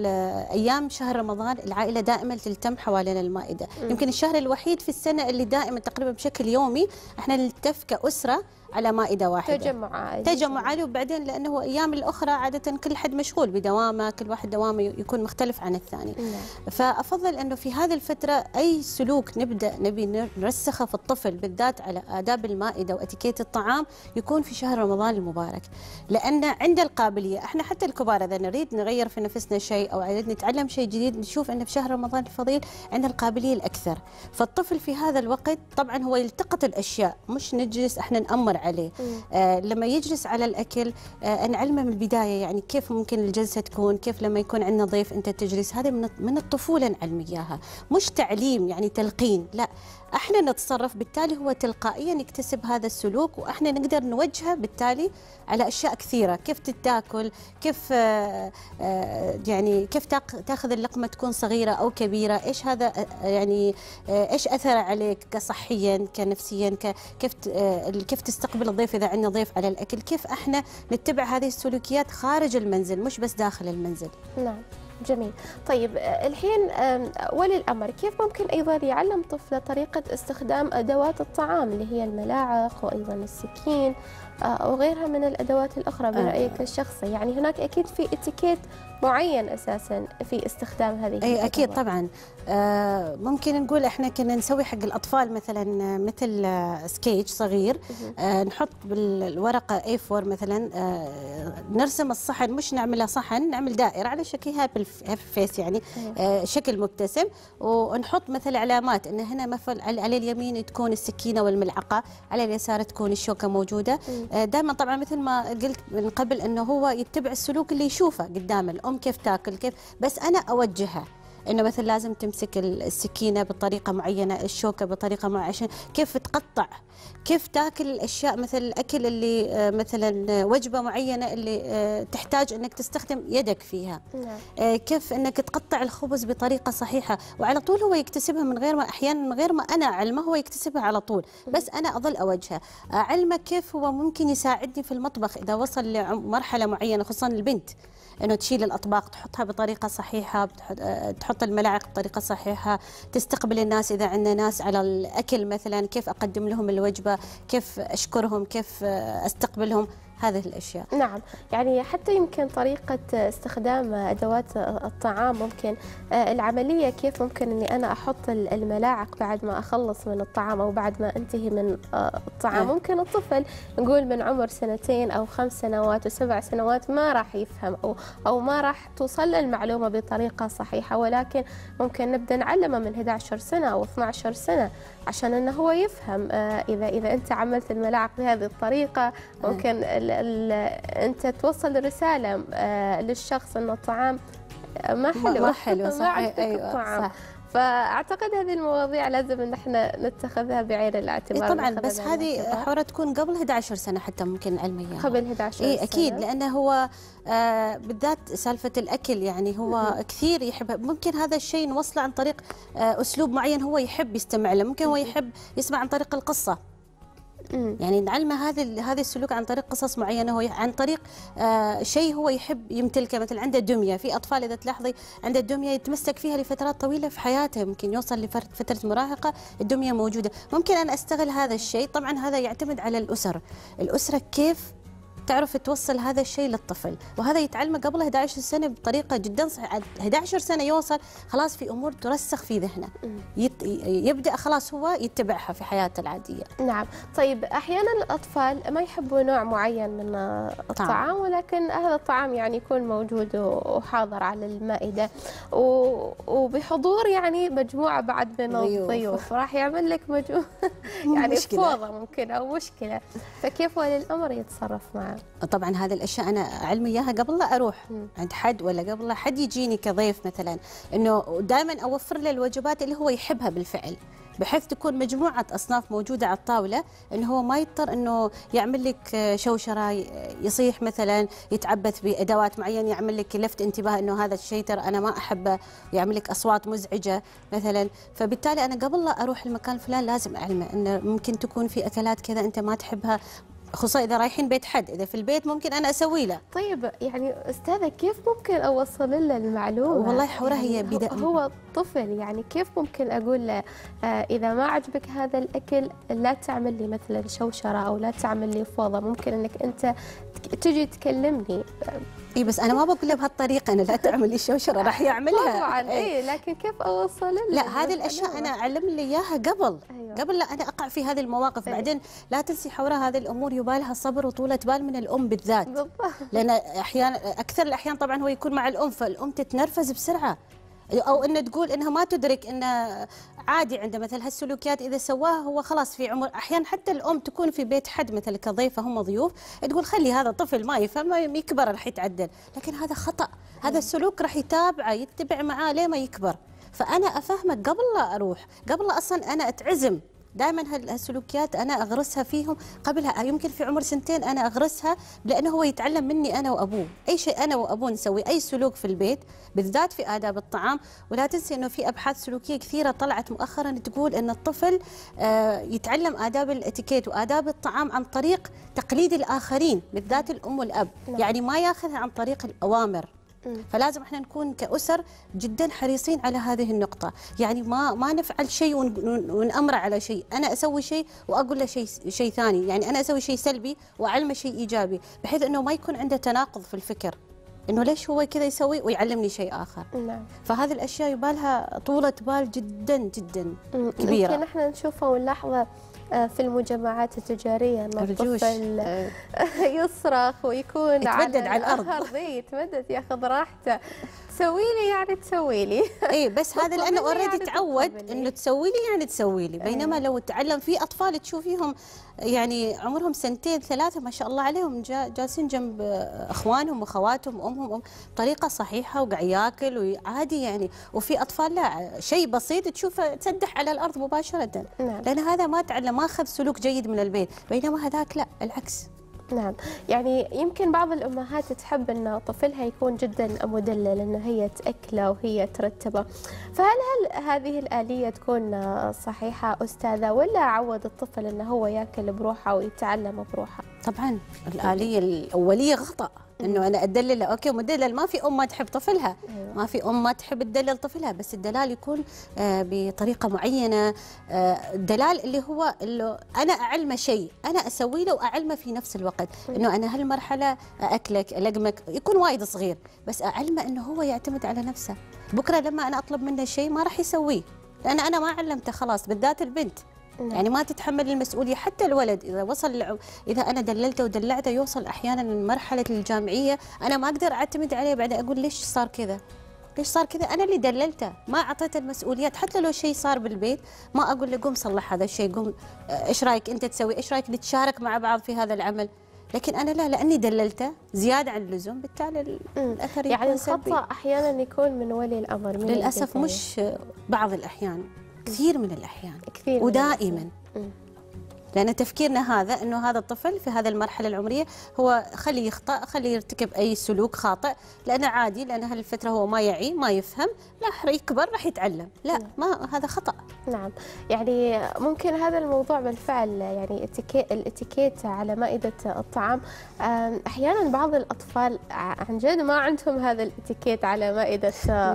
أيام شهر رمضان العائلة دائما تلتم حوالين المائدة. م. يمكن الشهر الوحيد في السنة اللي دائما تقريبا بشكل يومي احنا نلتف كأسرة على مائدة واحدة، تجمع عائلي تجمع عائلي. وبعدين لأنه أيام الأخرى عادة كل حد مشغول بدوامه، كل واحد دوامه يكون مختلف عن الثاني. م. فأفضل أنه في هذه الفترة أي سلوك نبدأ نبي نرسخه في الطفل بالذات على آداب المائدة وأتيكيت الطعام يكون في شهر رمضان المبارك، لأن عند القابلية احنا حتى الكبار إذا نريد نغير في نفسنا شيء أو نريد نتعلم شيء جديد نشوف أنه في شهر رمضان الفضيل عندنا القابلية الأكثر. فالطفل في هذا الوقت طبعا هو يلتقط الأشياء، مش نجلس احنا نأمر عليه. آه لما يجلس على الأكل آه نعلمه من البداية يعني كيف ممكن الجلسة تكون، كيف لما يكون عندنا ضيف أنت تجلس. هذا من من الطفولة نعلم إياها، مش تعليم يعني تلقين، لا احنا نتصرف بالتالي هو تلقائيا يكتسب هذا السلوك، واحنا نقدر نوجهه بالتالي على اشياء كثيره، كيف تتاكل، كيف آآ آآ يعني كيف تاخذ اللقمه تكون صغيره او كبيره، ايش هذا يعني ايش اثره عليك كصحيا كنفسيا، كيف كيف تستقبل الضيف اذا عندنا ضيف على الاكل، كيف احنا نتبع هذه السلوكيات خارج المنزل مش بس داخل المنزل. نعم جميل. طيب الحين ولي الأمر كيف ممكن أيضا يعلم طفله طريقة استخدام أدوات الطعام اللي هي الملاعق وأيضا السكين وغيرها من الأدوات الأخرى برأيك الشخصي؟ يعني هناك أكيد في اتيكيت معين أساسا في استخدام هذه الأدوات. أي أكيد طبعا. آه ممكن نقول احنا كنا نسوي حق الأطفال مثلا مثل سكيتش صغير، آه نحط بالورقة إيه فور مثلا، آه نرسم الصحن، مش نعملها صحن، نعمل دائرة على شكل هابي فيس يعني آه شكل مبتسم، ونحط مثل علامات ان هنا مثلا على اليمين تكون السكينة والملعقة، على اليسار تكون الشوكة موجودة. آه دائما طبعا مثل ما قلت من قبل انه هو يتبع السلوك اللي يشوفه قدامه، الأم كيف تاكل كيف، بس أنا أوجهها إنه مثل لازم تمسك السكينة بطريقة معينة، الشوكة بطريقة معينة، عشان كيف تقطع، كيف تاكل الأشياء مثل الأكل اللي مثلا وجبة معينة اللي تحتاج إنك تستخدم يدك فيها. نعم. كيف إنك تقطع الخبز بطريقة صحيحة، وعلى طول هو يكتسبها من غير ما أحيانا من غير ما أنا أعلمه هو يكتسبها على طول، بس أنا أظل أوجهه، أعلمه كيف هو ممكن يساعدني في المطبخ إذا وصل لمرحلة معينة، خصوصا البنت انه تشيل الاطباق تحطها بطريقه صحيحه، تحط الملاعق بطريقه صحيحه، تستقبل الناس اذا عندنا ناس على الاكل مثلا، كيف اقدم لهم الوجبه، كيف اشكرهم، كيف استقبلهم. هذه الاشياء. نعم، يعني حتى يمكن طريقه استخدام ادوات الطعام، ممكن العمليه كيف ممكن اني انا احط الملاعق بعد ما اخلص من الطعام او بعد ما انتهي من الطعام. أه. ممكن الطفل نقول من عمر سنتين او خمس سنوات وسبع سنوات ما راح يفهم او او ما راح توصل له المعلومه بطريقه صحيحه، ولكن ممكن نبدا نعلمه من إحدى عشرة سنه او اثنتي عشرة سنه عشان انه هو يفهم. اذا اذا انت عملت الملاعق بهذه الطريقه ممكن ال ال انت توصل رساله للشخص انه الطعام ما حلو ما حلو صح. ما عجبك أيوة الطعام صح. فاعتقد هذه المواضيع لازم ان احنا نتخذها بعين الاعتبار. طبعا بس هذه حوره تكون قبل إحدى عشرة سنه حتى ممكن علميا قبل إحدى عشرة إيه سنه. اكيد، لانه هو آه بالذات سالفه الاكل يعني هو كثير يحب. ممكن هذا الشيء نوصله عن طريق آه اسلوب معين هو يحب يستمع له، ممكن هو يحب يسمع عن طريق القصه. يعني نعلمه هذا هذا السلوك عن طريق قصص معينه، هو عن طريق آه شيء هو يحب يمتلكه. مثلا عنده دميه، في اطفال اذا تلاحظي عنده دميه يتمسك فيها لفترات طويله في حياته، ممكن يوصل لفتره مراهقه الدميه موجوده. ممكن انا استغل هذا الشيء. طبعا هذا يعتمد على الاسر، الاسره كيف تعرف توصل هذا الشيء للطفل، وهذا يتعلمه قبل إحدى عشرة سنه بطريقه جدا صحيحه. إحدى عشرة سنه يوصل خلاص في امور ترسخ في ذهنه، يبدا خلاص هو يتبعها في حياته العاديه. نعم. طيب احيانا الاطفال ما يحبوا نوع معين من الطعام، ولكن هذا الطعام يعني يكون موجود وحاضر على المائده وبحضور يعني مجموعه بعد من الضيوف، راح يعمل لك مجموعه يعني فوضى ممكن او مشكله، فكيف ولي الامر يتصرف معه؟ طبعا هذه الاشياء انا اعلم اياها قبل لا اروح م. عند حد، ولا قبل لا حد يجيني كضيف مثلا، انه دائما اوفر له الوجبات اللي هو يحبها بالفعل، بحيث تكون مجموعه اصناف موجوده على الطاوله، انه هو ما يضطر انه يعمل لك شوشره، يصيح مثلا، يتعبث بادوات معينه، يعمل لك لفت انتباه انه هذا الشيء ترى انا ما احبه، يعمل لك اصوات مزعجه مثلا. فبالتالي انا قبل لا اروح المكان الفلاني لازم اعلمه انه ممكن تكون في اكلات كذا انت ما تحبها، خصوصا اذا رايحين بيت حد. اذا في البيت ممكن انا اسوي له. طيب يعني استاذه كيف ممكن اوصل له المعلومه؟ والله حوره يعني هي بدا هو طفل، يعني كيف ممكن اقول له آه اذا ما عجبك هذا الاكل لا تعمل لي مثلا شوشره او لا تعمل لي فوضى، ممكن انك انت تجي تكلمني. اي بس انا ما بقول له بهالطريقه انا لا تعمل لي شوشره، راح يعملها طبعا. اي لكن كيف اوصل له؟ لا هذه الاشياء انا اعلم لي اياها قبل. أيوة. قبل لا انا اقع في هذه المواقف. أيوة. بعدين لا تنسي حوره هذه الامور يبالها صبر وطولة بال من الام بالذات. بالضبط. لان احيانا اكثر الاحيان طبعا هو يكون مع الام، فالام تتنرفز بسرعه، او ان تقول انها ما تدرك انه عادي عنده مثل هالسلوكيات اذا سواها هو خلاص في عمر. احيانا حتى الام تكون في بيت حد مثل كضيفه هم ضيوف، تقول خلي هذا طفل ما يفهم ما يكبر راح يتعدل، لكن هذا خطا. هذا السلوك راح يتابعه يتبع معاه لين ما يكبر. فانا افهمك قبل لا اروح، قبل لا اصلا انا اتعزم. دائما هالسلوكيات انا اغرسها فيهم قبلها، يمكن في عمر سنتين انا اغرسها، لانه هو يتعلم مني انا وابوه. اي شيء انا وابوه نسوي، اي سلوك في البيت بالذات في آداب الطعام. ولا تنسي انه في ابحاث سلوكيه كثيره طلعت مؤخرا تقول ان الطفل يتعلم آداب الاتيكيت وآداب الطعام عن طريق تقليد الاخرين، بالذات الام والاب. يعني ما ياخذها عن طريق الاوامر. فلازم احنا نكون كأسر جدا حريصين على هذه النقطة، يعني ما ما نفعل شيء ونأمره على شيء، انا اسوي شيء واقول له شيء شيء ثاني، يعني انا اسوي شيء سلبي واعلمه شيء ايجابي، بحيث انه ما يكون عنده تناقض في الفكر، انه ليش هو كذا يسوي ويعلمني شيء اخر. نعم. فهذه الاشياء يبالها طولة بال جدا جدا كبيرة. يمكن احنا نشوفها ونلاحظها في المجمعات التجارية، أن الطفل يصرخ ويكون يتمدد على الأرض، يتمدد ياخذ راحته، تسوي لي يعني تسوي لي. اي بس هذا لانه اوريدي تعود انه تسوي لي يعني تسوي لي، بينما لو تعلم في اطفال تشوفيهم يعني عمرهم سنتين ثلاثه ما شاء الله عليهم جالسين جنب اخوانهم واخواتهم وامهم بطريقه صحيحه وقاعد ياكل وعادي يعني، وفي اطفال لا شيء بسيط تشوفه تسدح على الارض مباشره. نعم. لان هذا ما تعلم، ما اخذ سلوك جيد من البيت، بينما هذاك لا العكس. نعم، يعني يمكن بعض الأمهات تحب أن طفلها يكون جدا مدلل، أن هي تأكله وهي ترتبه، فهل هل هذه الآلية تكون صحيحة أستاذة، ولا أعود الطفل أنه هو يأكل بروحه ويتعلم بروحه؟ طبعا الآلية الأولية خطأ، انه انا ادلله. اوكي مدلل، ما في ام ما تحب طفلها، ما في ام ما تحب تدلل طفلها، بس الدلال يكون آه بطريقه معينه. آه الدلال اللي هو اللي انا اعلمه شيء انا اسوي له واعلمه في نفس الوقت، انه انا هالمرحله اكلك القمك يكون وايد صغير، بس اعلمه انه هو يعتمد على نفسه. بكره لما انا اطلب منه شيء ما راح يسويه، لان انا ما علمته خلاص، بالذات البنت. يعني ما تتحمل المسؤوليه. حتى الولد اذا وصل، اذا انا دللته ودلعته يوصل احيانا لمرحله الجامعيه انا ما اقدر اعتمد عليه، بعدين اقول ليش صار كذا؟ ليش صار كذا؟ انا اللي دللته، ما اعطيته المسؤوليات. حتى لو شيء صار بالبيت ما اقول له قوم صلح هذا الشيء، قوم ايش رايك انت تسوي، ايش رايك نتشارك مع بعض في هذا العمل. لكن انا لا، لاني دللته زياده عن اللزوم، بالتالي الاثر يعني يكون سلبي. الخطأ احيانا يكون من ولي الامر، من للاسف مش بعض الاحيان، كثير من الاحيان، كثير ودائما. لأن تفكيرنا هذا أنه هذا الطفل في هذه المرحلة العمرية هو خليه يخطأ، خليه يرتكب أي سلوك خاطئ، لأنه عادي، لأن هالفترة هو ما يعي ما يفهم، لا يكبر راح يتعلم. لا، ما هذا خطأ. نعم، يعني ممكن هذا الموضوع بالفعل، يعني الاتيكيت على مائدة الطعام، أحيانا بعض الأطفال عن جد ما عندهم هذا الاتيكيت على مائدة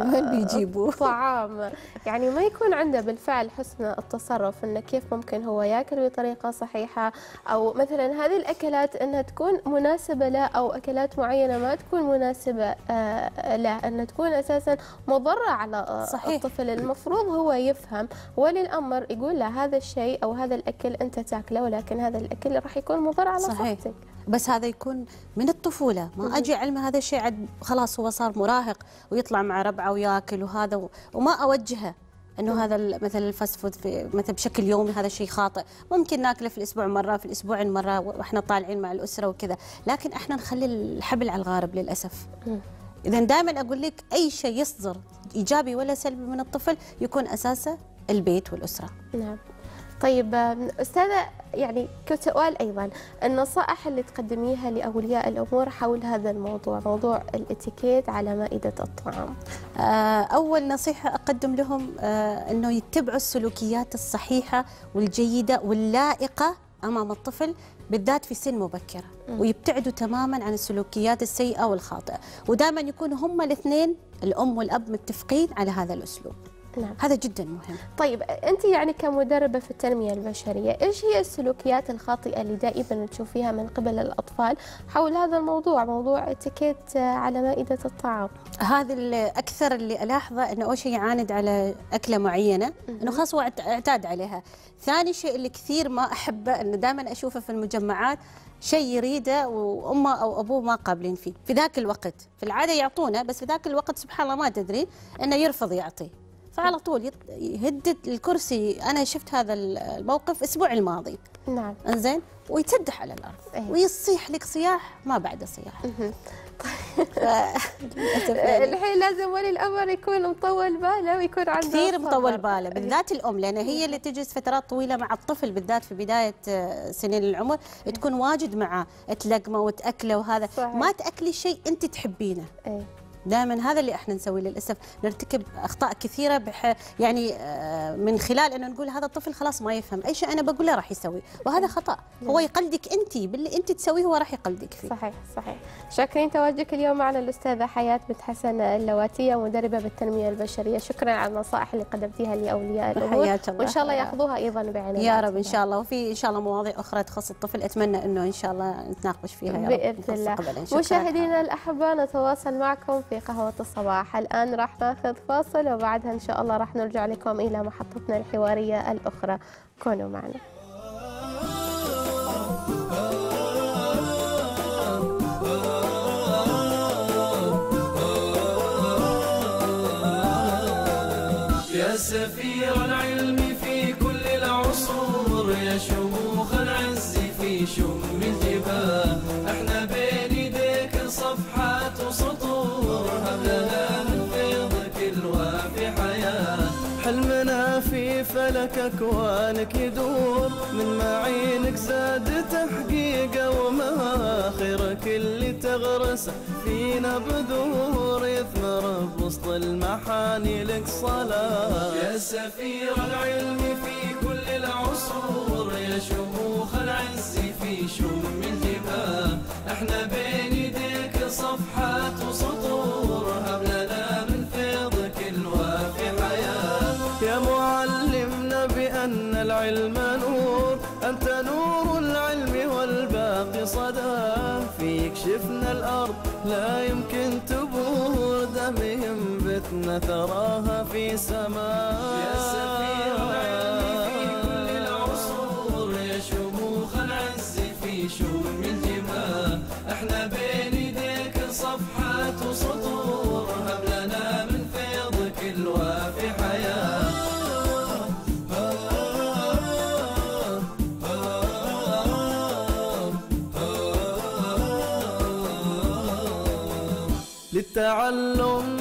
الطعام، يعني ما يكون عنده بالفعل حسن التصرف إنه كيف ممكن هو ياكل بطريقة صحيحة، أو مثلا هذه الأكلات أنها تكون مناسبة له، أو أكلات معينة ما تكون مناسبة له، أنها تكون أساسا مضرة على صحيح. الطفل المفروض هو يفهم، ولي الأمر يقول له هذا الشيء أو هذا الأكل أنت تاكله، ولكن هذا الأكل راح يكون مضر على صحيح. صحتك. بس هذا يكون من الطفولة، ما أجي أعلمه هذا الشيء عاد خلاص هو صار مراهق ويطلع مع ربعه وياكل وهذا، وما أوجهه انه هذا مثلا الفاست فود في مثلا بشكل يومي هذا شيء خاطئ. ممكن ناكله في الاسبوع مره، في الاسبوعين مره واحنا طالعين مع الاسره وكذا، لكن احنا نخلي الحبل على الغارب للاسف. اذا دائما اقول لك اي شيء يصدر ايجابي ولا سلبي من الطفل يكون اساسه البيت والاسره. نعم. طيب أستاذة، يعني كسؤال أيضا، النصائح اللي تقدميها لأولياء الأمور حول هذا الموضوع، موضوع الاتيكيت على مائدة الطعام. أول نصيحة أقدم لهم أنه يتبعوا السلوكيات الصحيحة والجيدة واللائقة أمام الطفل، بالذات في سن مبكرة، ويبتعدوا تماما عن السلوكيات السيئة والخاطئة، ودائما يكونوا هم الاثنين الأم والأب متفقين على هذا الأسلوب. نعم. هذا جدا مهم. طيب أنت يعني كمدربة في التنمية البشرية، إيش هي السلوكيات الخاطئة اللي دائما تشوفيها من قبل الأطفال حول هذا الموضوع، موضوع اتيكيت على مائدة الطعام؟ هذا اللي أكثر اللي ألاحظه، أنه أول شيء يعاند على أكلة معينة، أنه خلاص هو اعتاد عليها. ثاني شيء اللي كثير ما أحبه، أنه دائما أشوفه في المجمعات، شيء يريده وأمه أو أبوه ما قابلين فيه في ذاك الوقت، في العادة يعطونه، بس في ذاك الوقت سبحان الله ما تدرين أنه يرفض يعطي، فعلى طول يهدد الكرسي. أنا شفت هذا الموقف الأسبوع الماضي. نعم. إنزين، ويتسدح على الأرض. أيه. ويصيح لك صياح ما بعد صياح. الحين لازم ولي الأمر يكون مطول باله ويكون عنده كثير مطول باله، بالذات الأم، لأن هي اللي تجلس فترات طويلة مع الطفل، بالذات في بداية سنين العمر، تكون واجد معه، تلقمه وتأكله وهذا. صحيح. ما تأكلي شيء أنت تحبينه. أي. دائما هذا اللي احنا نسويه، للاسف نرتكب اخطاء كثيره بح يعني من خلال انه نقول هذا الطفل خلاص ما يفهم اي شيء انا بقول له راح يسوي، وهذا خطا. هو يقلدك انت باللي انت تسويه، هو راح يقلدك فيه. صحيح صحيح. شاكرين تواجدك اليوم معنا الاستاذه حياه بنت حسن اللواتيه، مدربه بالتنميه البشريه. شكرا على النصائح اللي قدمتيها لاولياء الامور، وان شاء الله ياخذوها ايضا بعين يا رب ان شاء الله. وفي ان شاء الله مواضيع اخرى تخص الطفل اتمنى انه ان شاء الله نتناقش فيها يا رب باذن الله. مشاهدينا الاحباء، نتواصل معكم في قهوة الصباح. الآن راح ناخذ فاصل، وبعدها إن شاء الله راح نرجع لكم إلى محطتنا الحوارية الأخرى. كونوا معنا. يا سفير العلم في كل العصور، يا شموخ العز في شم الجبال، احنا بين يديك صفحات وسطور، هبلنا من فيضك الوافي حياة، حلمنا في فلك اكوانك يدور، من معينك زاد تحقيقه وماخرك اللي تغرس فينا بذور، يثمر بوسط المحاني لك صلاة. يا سفير العلم في كل العصور، يا شموخ العز في شم الجبال، احنا بين يديك صفحات وسطور، هب لنا من فيضك الوافي حياة. يا معلمنا بأن العلم نور، أنت نور العلم والباقي صدى. فيك شفنا الأرض لا يمكن تبور، دم ينبتنا ثراها في سماء. يا سفير العلم في كل العصور، يا شموخ العز في شؤم الجبال. احنا بين يديك صفحات وسطور، هب لنا من فيضك الوافي حياة. للتعلم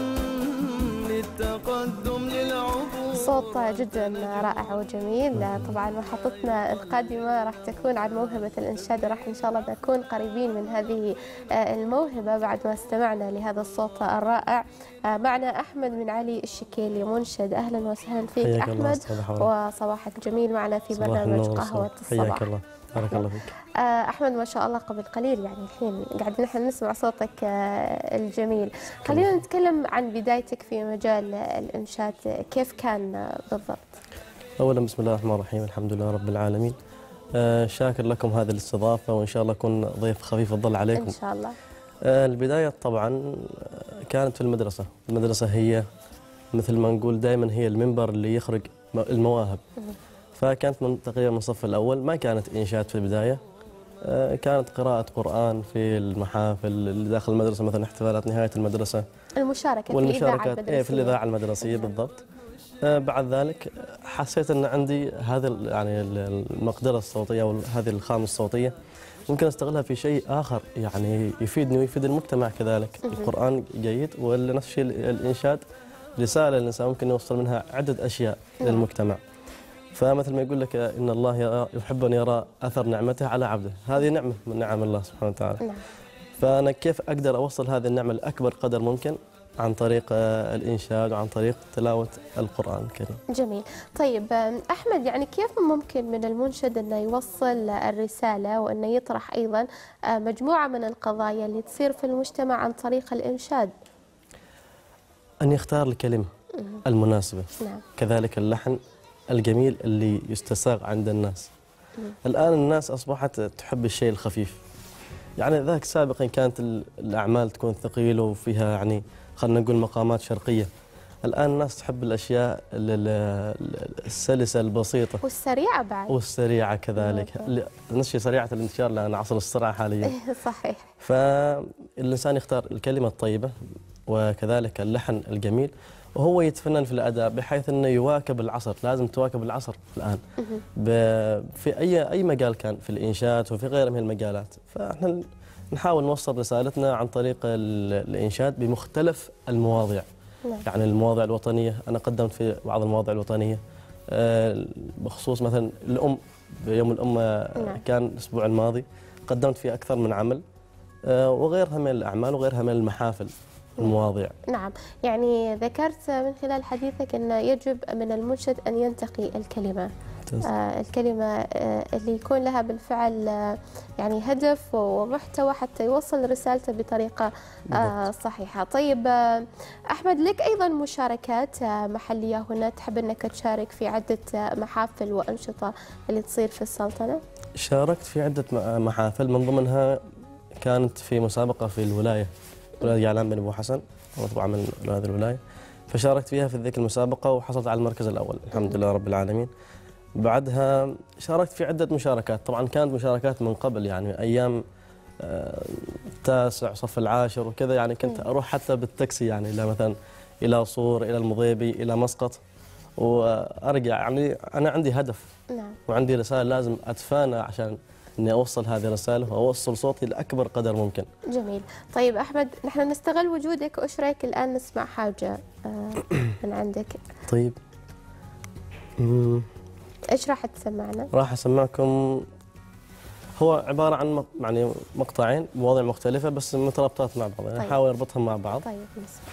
للتقدم للعبور. صوت جدا رائع وجميل. طبعا محطتنا القادمة راح تكون عن موهبة الإنشاد، وراح إن شاء الله نكون قريبين من هذه الموهبة بعد ما استمعنا لهذا الصوت الرائع. معنا أحمد من علي الشكيلي منشد. أهلا وسهلا فيك أحمد، وصباحك جميل معنا في برنامج قهوة الصباح. حياك الله، بارك الله فيك. أحمد ما شاء الله قبل قليل يعني الحين قاعدين نحن نسمع صوتك الجميل. خلينا نتكلم عن بدايتك في مجال الإنشاد، كيف كان بالضبط؟ أولا بسم الله الرحمن الرحيم، الحمد لله رب العالمين. آه شاكر لكم هذه الاستضافة، وإن شاء الله أكون ضيف خفيف الظل عليكم إن شاء الله. آه البداية طبعا كانت في المدرسة. المدرسة هي مثل ما نقول دائما هي المنبر اللي يخرج المواهب. فكانت من تقريبا من الصف الأول، ما كانت إنشاد في البداية، كانت قراءة قرآن في المحافل اللي داخل المدرسة، مثلا احتفالات نهاية المدرسة، المشاركة والمشاركات في الإذاعة المدرسية. في الإذاعة المدرسية بالضبط. بعد ذلك حسيت أن عندي هذا يعني المقدرة الصوتية أو هذه الخامة الصوتية ممكن أستغلها في شيء آخر يعني يفيدني ويفيد المجتمع كذلك. القرآن جيد، ونفس الشيء الإنشاد رسالة الإنسان ممكن يوصل منها عدة أشياء للمجتمع. فمثل ما يقول لك إن الله يرى يحب أن يرى أثر نعمته على عبده، هذه نعمة من نعم الله سبحانه وتعالى. نعم. فأنا كيف أقدر أوصل هذه النعمة لأكبر قدر ممكن؟ عن طريق الإنشاد وعن طريق تلاوة القرآن الكريم. جميل. طيب أحمد، يعني كيف ممكن من المنشد أنه يوصل الرسالة وأنه يطرح أيضا مجموعة من القضايا اللي تصير في المجتمع عن طريق الإنشاد؟ أن يختار الكلمة المناسبة. نعم. كذلك اللحن الجميل اللي يستساغ عند الناس. مم. الآن الناس أصبحت تحب الشيء الخفيف، يعني ذاك سابقا كانت الأعمال تكون ثقيلة وفيها يعني خلينا نقول مقامات شرقية. الآن الناس تحب الأشياء السلسة البسيطة والسريعة بعد، والسريعة كذلك، نفس سريعة الانتشار لأن عصر السرعة حاليا. صحيح. فالإنسان يختار الكلمة الطيبة وكذلك اللحن الجميل، وهو يتفنن في الأداء بحيث أنه يواكب العصر. لازم تواكب العصر الآن في أي أي مجال كان، في الإنشاد وفي غيره من المجالات. فإحنا نحاول نوصل رسالتنا عن طريق الإنشاد بمختلف المواضيع. نعم. يعني المواضيع الوطنية، أنا قدمت في بعض المواضيع الوطنية بخصوص مثلا الأم، بيوم الأم. نعم. كان الأسبوع الماضي قدمت فيه أكثر من عمل، وغيرها من الأعمال وغيرها من المحافل المواضيع. نعم، يعني ذكرت من خلال حديثك أن يجب من المنشد أن ينتقي الكلمة. آه الكلمة آه اللي يكون لها بالفعل آه يعني هدف ومحتوى حتى يوصل رسالته بطريقة آه صحيحة. طيب آه أحمد، لك أيضا مشاركات آه محلية هنا، تحب أنك تشارك في عدة آه محافل وأنشطة اللي تصير في السلطنة؟ شاركت في عدة محافل، من ضمنها كانت في مسابقة في الولاية، ولاية جعلان بن أبو حسن، طبعا من هذه الولاية. فشاركت فيها في ذيك المسابقة وحصلت على المركز الأول الحمد لله رب العالمين. بعدها شاركت في عدة مشاركات، طبعا كانت مشاركات من قبل يعني أيام التاسع صف العاشر وكذا، يعني كنت أروح حتى بالتاكسي يعني إلى مثلا إلى صور، إلى المضيبي، إلى مسقط، وأرجع. يعني أنا عندي هدف. نعم. وعندي رسالة لازم أتفانى عشان إني أوصل هذه الرسالة وأوصل صوتي لأكبر قدر ممكن. جميل. طيب أحمد، نحن نستغل وجودك، وإيش رأيك الآن نسمع حاجة من عندك؟ طيب. إيش راح تسمعنا؟ راح أسمعكم، هو عبارة عن يعني مقطعين بمواضيع مختلفة بس مترابطات مع بعض، يعني طيب. نحاول نربطهم مع بعض. طيب نسمع.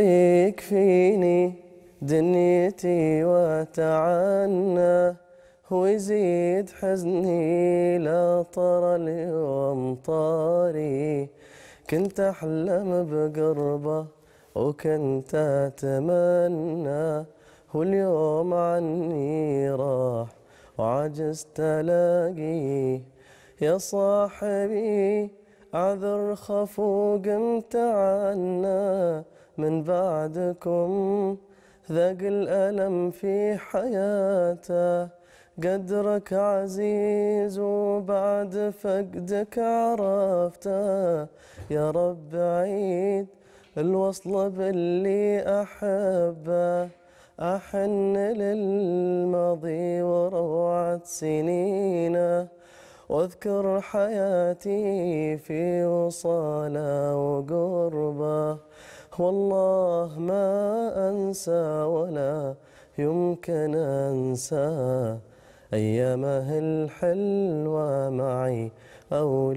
تضيق فيني دنيتي وتعنى ويزيد حزني لا طرى اليوم طاري. كنت أحلم بقربه وكنت أتمنى، واليوم عني راح وعجزت ألاقيه. يا صاحبي أعذر خفو قمت عنا، من بعدكم ذاق الألم في حياته. قدرك عزيز وبعد فقدك عرفته. يا رب عيد الوصل باللي أحبه. أحن للماضي وروعة سنينه، واذكر حياتي في وصاله وقربه. والله ما أنسى ولا يمكن أنسى أيامه الحلوة معي أو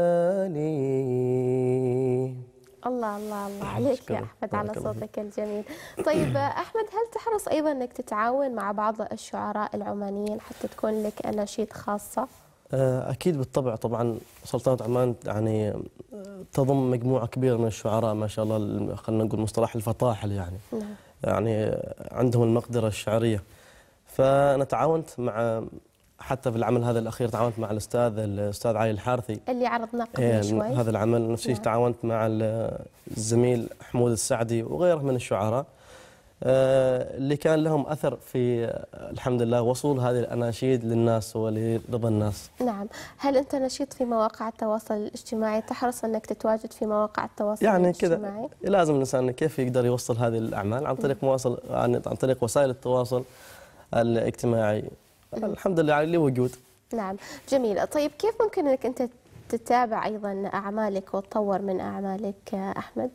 ليالي. الله الله الله عليك يا أحمد على صوتك الجميل. طيب أحمد، هل تحرص أيضا أنك تتعاون مع بعض الشعراء العمانيين حتى تكون لك أناشيد خاصة؟ أكيد بالطبع. طبعا سلطنة عمان يعني تضم مجموعة كبيرة من الشعراء ما شاء الله، خلينا نقول مصطلح الفطاحل يعني. نعم. يعني عندهم المقدرة الشعرية. فأنا تعاونت مع، حتى في العمل هذا الأخير تعاونت مع الأستاذ الأستاذ علي الحارثي اللي عرضناه قبل إيه شوي. هذا العمل نفسي. نعم. تعاونت مع الزميل حمود السعدي وغيره من الشعراء اللي كان لهم أثر في الحمد لله وصول هذه الأناشيد للناس ولرضا الناس. نعم. هل أنت نشيط في مواقع التواصل الاجتماعي؟ تحرص أنك تتواجد في مواقع التواصل يعني الاجتماعي؟ يعني كذا لازم الإنسان كيف يقدر يوصل هذه الأعمال عن طريق مواصل عن طريق وسائل التواصل الاجتماعي. الحمد لله على وجود. نعم، جميل. طيب كيف ممكن أنك أنت تتابع أيضا أعمالك وتطور من أعمالك أحمد؟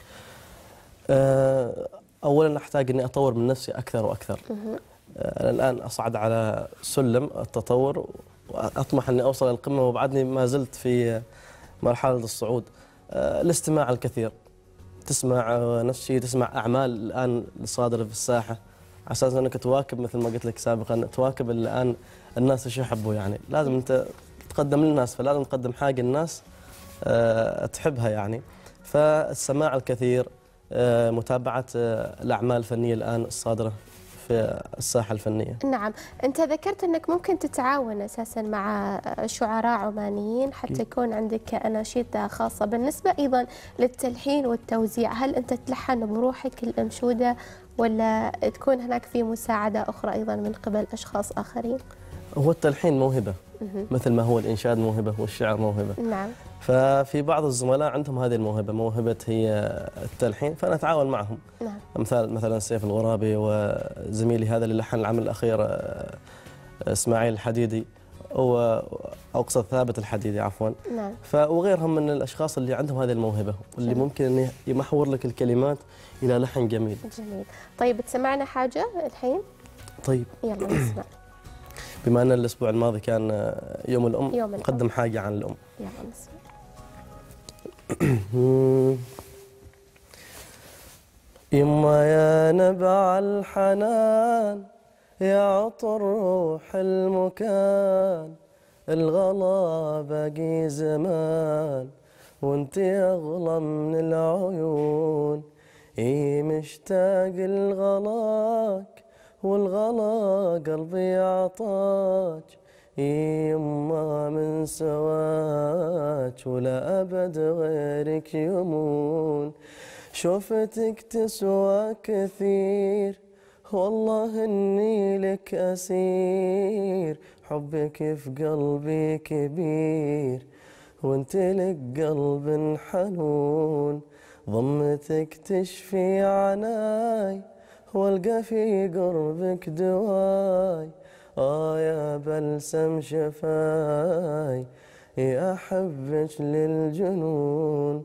أه أولا أحتاج أني أطور من نفسي أكثر وأكثر. أنا الآن أصعد على سلم التطور وأطمح أني أوصل للقمة، وبعدني ما زلت في مرحلة الصعود. أه الاستماع الكثير، تسمع نفسي، تسمع أعمال الآن الصادرة في الساحة، على أساس أنك تواكب مثل ما قلت لك سابقا، تواكب الآن الناس ايش يحبوا. يعني لازم أنت تقدم للناس، فلازم تقدم حاجة الناس أه تحبها يعني. فالسماع الكثير، متابعة الأعمال الفنية الآن الصادرة في الساحة الفنية. نعم، أنت ذكرت أنك ممكن تتعاون أساسا مع شعراء عمانيين حتى يكون عندك أناشيد خاصة. بالنسبة أيضا للتلحين والتوزيع، هل أنت تلحن بروحك الأنشودة ولا تكون هناك في مساعدة أخرى أيضا من قبل أشخاص آخرين؟ هو التلحين موهبة مثل ما هو الإنشاد موهبة والشعر موهبة. نعم. ففي بعض الزملاء عندهم هذه الموهبة، موهبة هي التلحين، فأنا أتعاون معهم. نعم. مثال مثلا سيف الغرابي وزميلي هذا اللي لحن العمل الأخير إسماعيل الحديدي أو أقصد ثابت الحديدي عفوا. نعم. وغيرهم من الأشخاص اللي عندهم هذه الموهبة واللي جميل. ممكن أن يمحور لك الكلمات إلى لحن جميل. جميل. طيب تسمعنا حاجة الحين؟ طيب يلا نسمع. بما أن الأسبوع الماضي كان يوم الأم، يوم الأم. نقدم حاجة عن الأم. يلا نسمع. يما يا نبع الحنان، يا عطر روح المكان، الغلا باقي زمان وانت أغلى من العيون. اي مشتاق لغلاك والغلا قلبي عطاك. يما من سواك ولا أبد غيرك يمون. شوفتك تسوى كثير والله إني لك أسير. حبك في قلبي كبير وانت لك قلب حنون. ضمتك تشفي عناي والقى في قربك دواي. آه يا بلسم شفاي يا أحبك للجنون.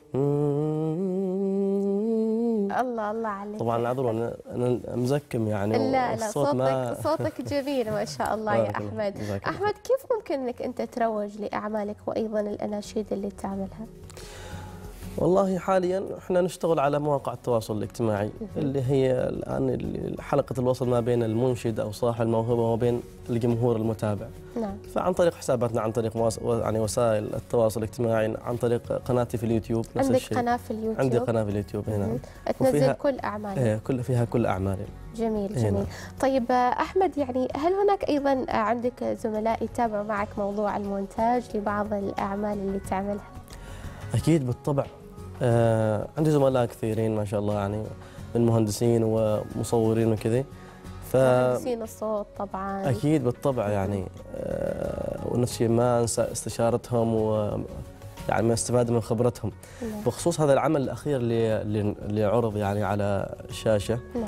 الله الله عليك. طبعا اعذروا انا انا مزكم يعني. لا لا صوتك ما صوتك جميل ما شاء الله يا احمد. احمد كيف ممكن انك انت تروج لاعمالك وايضا الاناشيد اللي تعملها؟ والله حاليا احنا نشتغل على مواقع التواصل الاجتماعي اللي هي الان حلقه الوصل ما بين المنشد او صاحب الموهبه وما بين الجمهور المتابع. نعم. فعن طريق حساباتنا، عن طريق مواس... يعني وسائل التواصل الاجتماعي، عن طريق قناتي في اليوتيوب نفس عندك الشيء. قناه في اليوتيوب؟ عندي قناه في اليوتيوب هنا. تنزل كل اعمالك؟ ايه كل فيها كل اعمالي. جميل جميل. هنا. طيب احمد، يعني هل هناك ايضا عندك زملاء يتابعوا معك موضوع المونتاج لبعض الاعمال اللي تعملها؟ اكيد بالطبع. آه عندي زملاء كثيرين ما شاء الله، يعني من مهندسين ومصورين وكذا. ف مهندسين الصوت طبعا. اكيد بالطبع يعني. آه ونفس الشيء ما انسى استشارتهم و يعني ما استفاد من خبرتهم. نعم. بخصوص هذا العمل الاخير اللي اللي عرض يعني على الشاشه. نعم.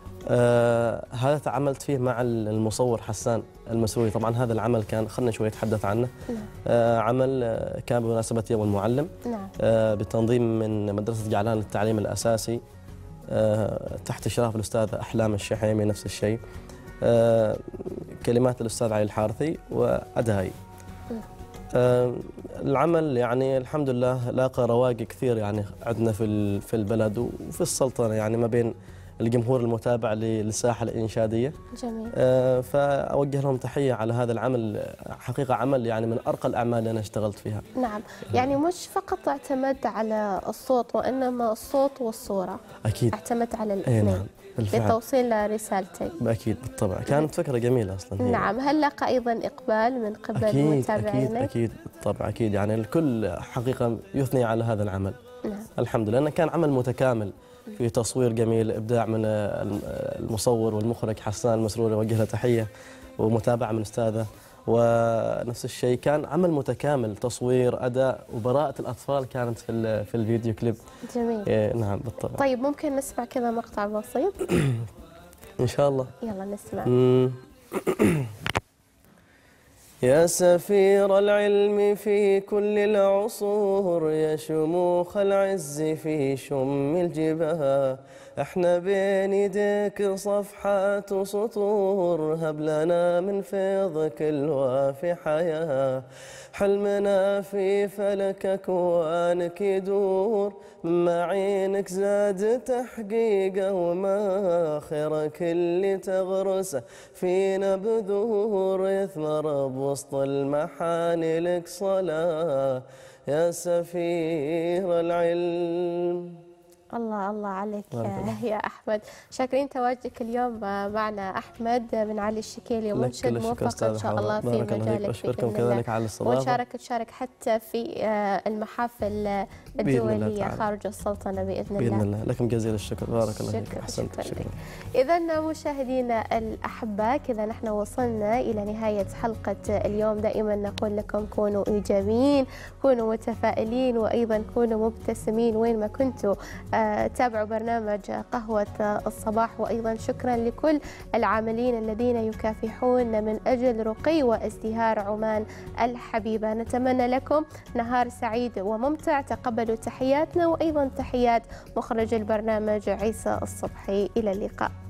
آه هذا تعاملت فيه مع المصور حسان المسروري. طبعا هذا العمل كان خلنا شوي نتحدث عنه. نعم. آه عمل آه كان بمناسبة يوم المعلم. نعم. آه بتنظيم من مدرسة جعلان للتعليم الأساسي آه تحت إشراف الأستاذ أحلام الشحيمي نفس الشيء. آه كلمات الأستاذ علي الحارثي وأدائي. آه العمل يعني الحمد لله لاقى رواق كثير يعني عندنا في في البلد وفي السلطنة، يعني ما بين الجمهور المتابع للساحة الإنشادية. جميل. آه فأوجه لهم تحية على هذا العمل. حقيقة عمل يعني من أرقى الأعمال اللي أنا اشتغلت فيها. نعم، يعني مش فقط اعتمد على الصوت وإنما الصوت والصورة. أكيد. اعتمدت على الاثنين. نعم. لتوصيل رسالتي. أكيد بالطبع، كانت فكرة جميلة أصلا. هي. نعم، هل لقى أيضا إقبال من قبل أكيد متابعينك؟ أكيد أكيد بالطبع أكيد، يعني الكل حقيقة يثني على هذا العمل. نعم. الحمد لله، لأنه كان عمل متكامل في تصوير جميل، إبداع من المصور والمخرج حسان المسروري، وجه له تحية، ومتابعة من أستاذه، ونفس الشيء كان عمل متكامل، تصوير، أداء، وبراءة الأطفال كانت في في الفيديو كليب. جميل. إيه نعم بالطبع. طيب ممكن نسمع كذا مقطع بسيط؟ إن شاء الله. يلا نسمع. يا سفير العلم في كل العصور، يا شموخ العز في شم الجباه، احنا بين يديك صفحات وسطور، هب لنا من فيضك الوافي حياة، حلمنا في فلك أكوانك يدور، من معينك زاد تحقيقه، وما خيرك اللي تغرسه فينا بذور، يثمر بوسط المحاني لك صلاة، يا سفير العلم. الله الله عليك يا أحمد. شاكرين تواجدك اليوم معنا أحمد بن علي الشكيلي، ومنشد موفق إن شاء الله في مجالك. أشكركم كذلك على الاستضافة، وشارك تشارك حتى في المحافل الدولية خارج السلطنة بإذن الله. بإذن الله. لكم جزيل الشكر، بارك الله فيك. أحسنت. إذا مشاهدينا الأحباء، كذا نحن وصلنا إلى نهاية حلقة اليوم. دائما نقول لكم كونوا إيجابيين، كونوا متفائلين، وأيضا كونوا مبتسمين وين ما كنتوا. تابعوا برنامج قهوة الصباح، وأيضا شكرا لكل العاملين الذين يكافحون من أجل رقي وازدهار عمان الحبيبة. نتمنى لكم نهار سعيد وممتع. تقبلوا تحياتنا وأيضا تحيات مخرج البرنامج عيسى الصبحي. إلى اللقاء.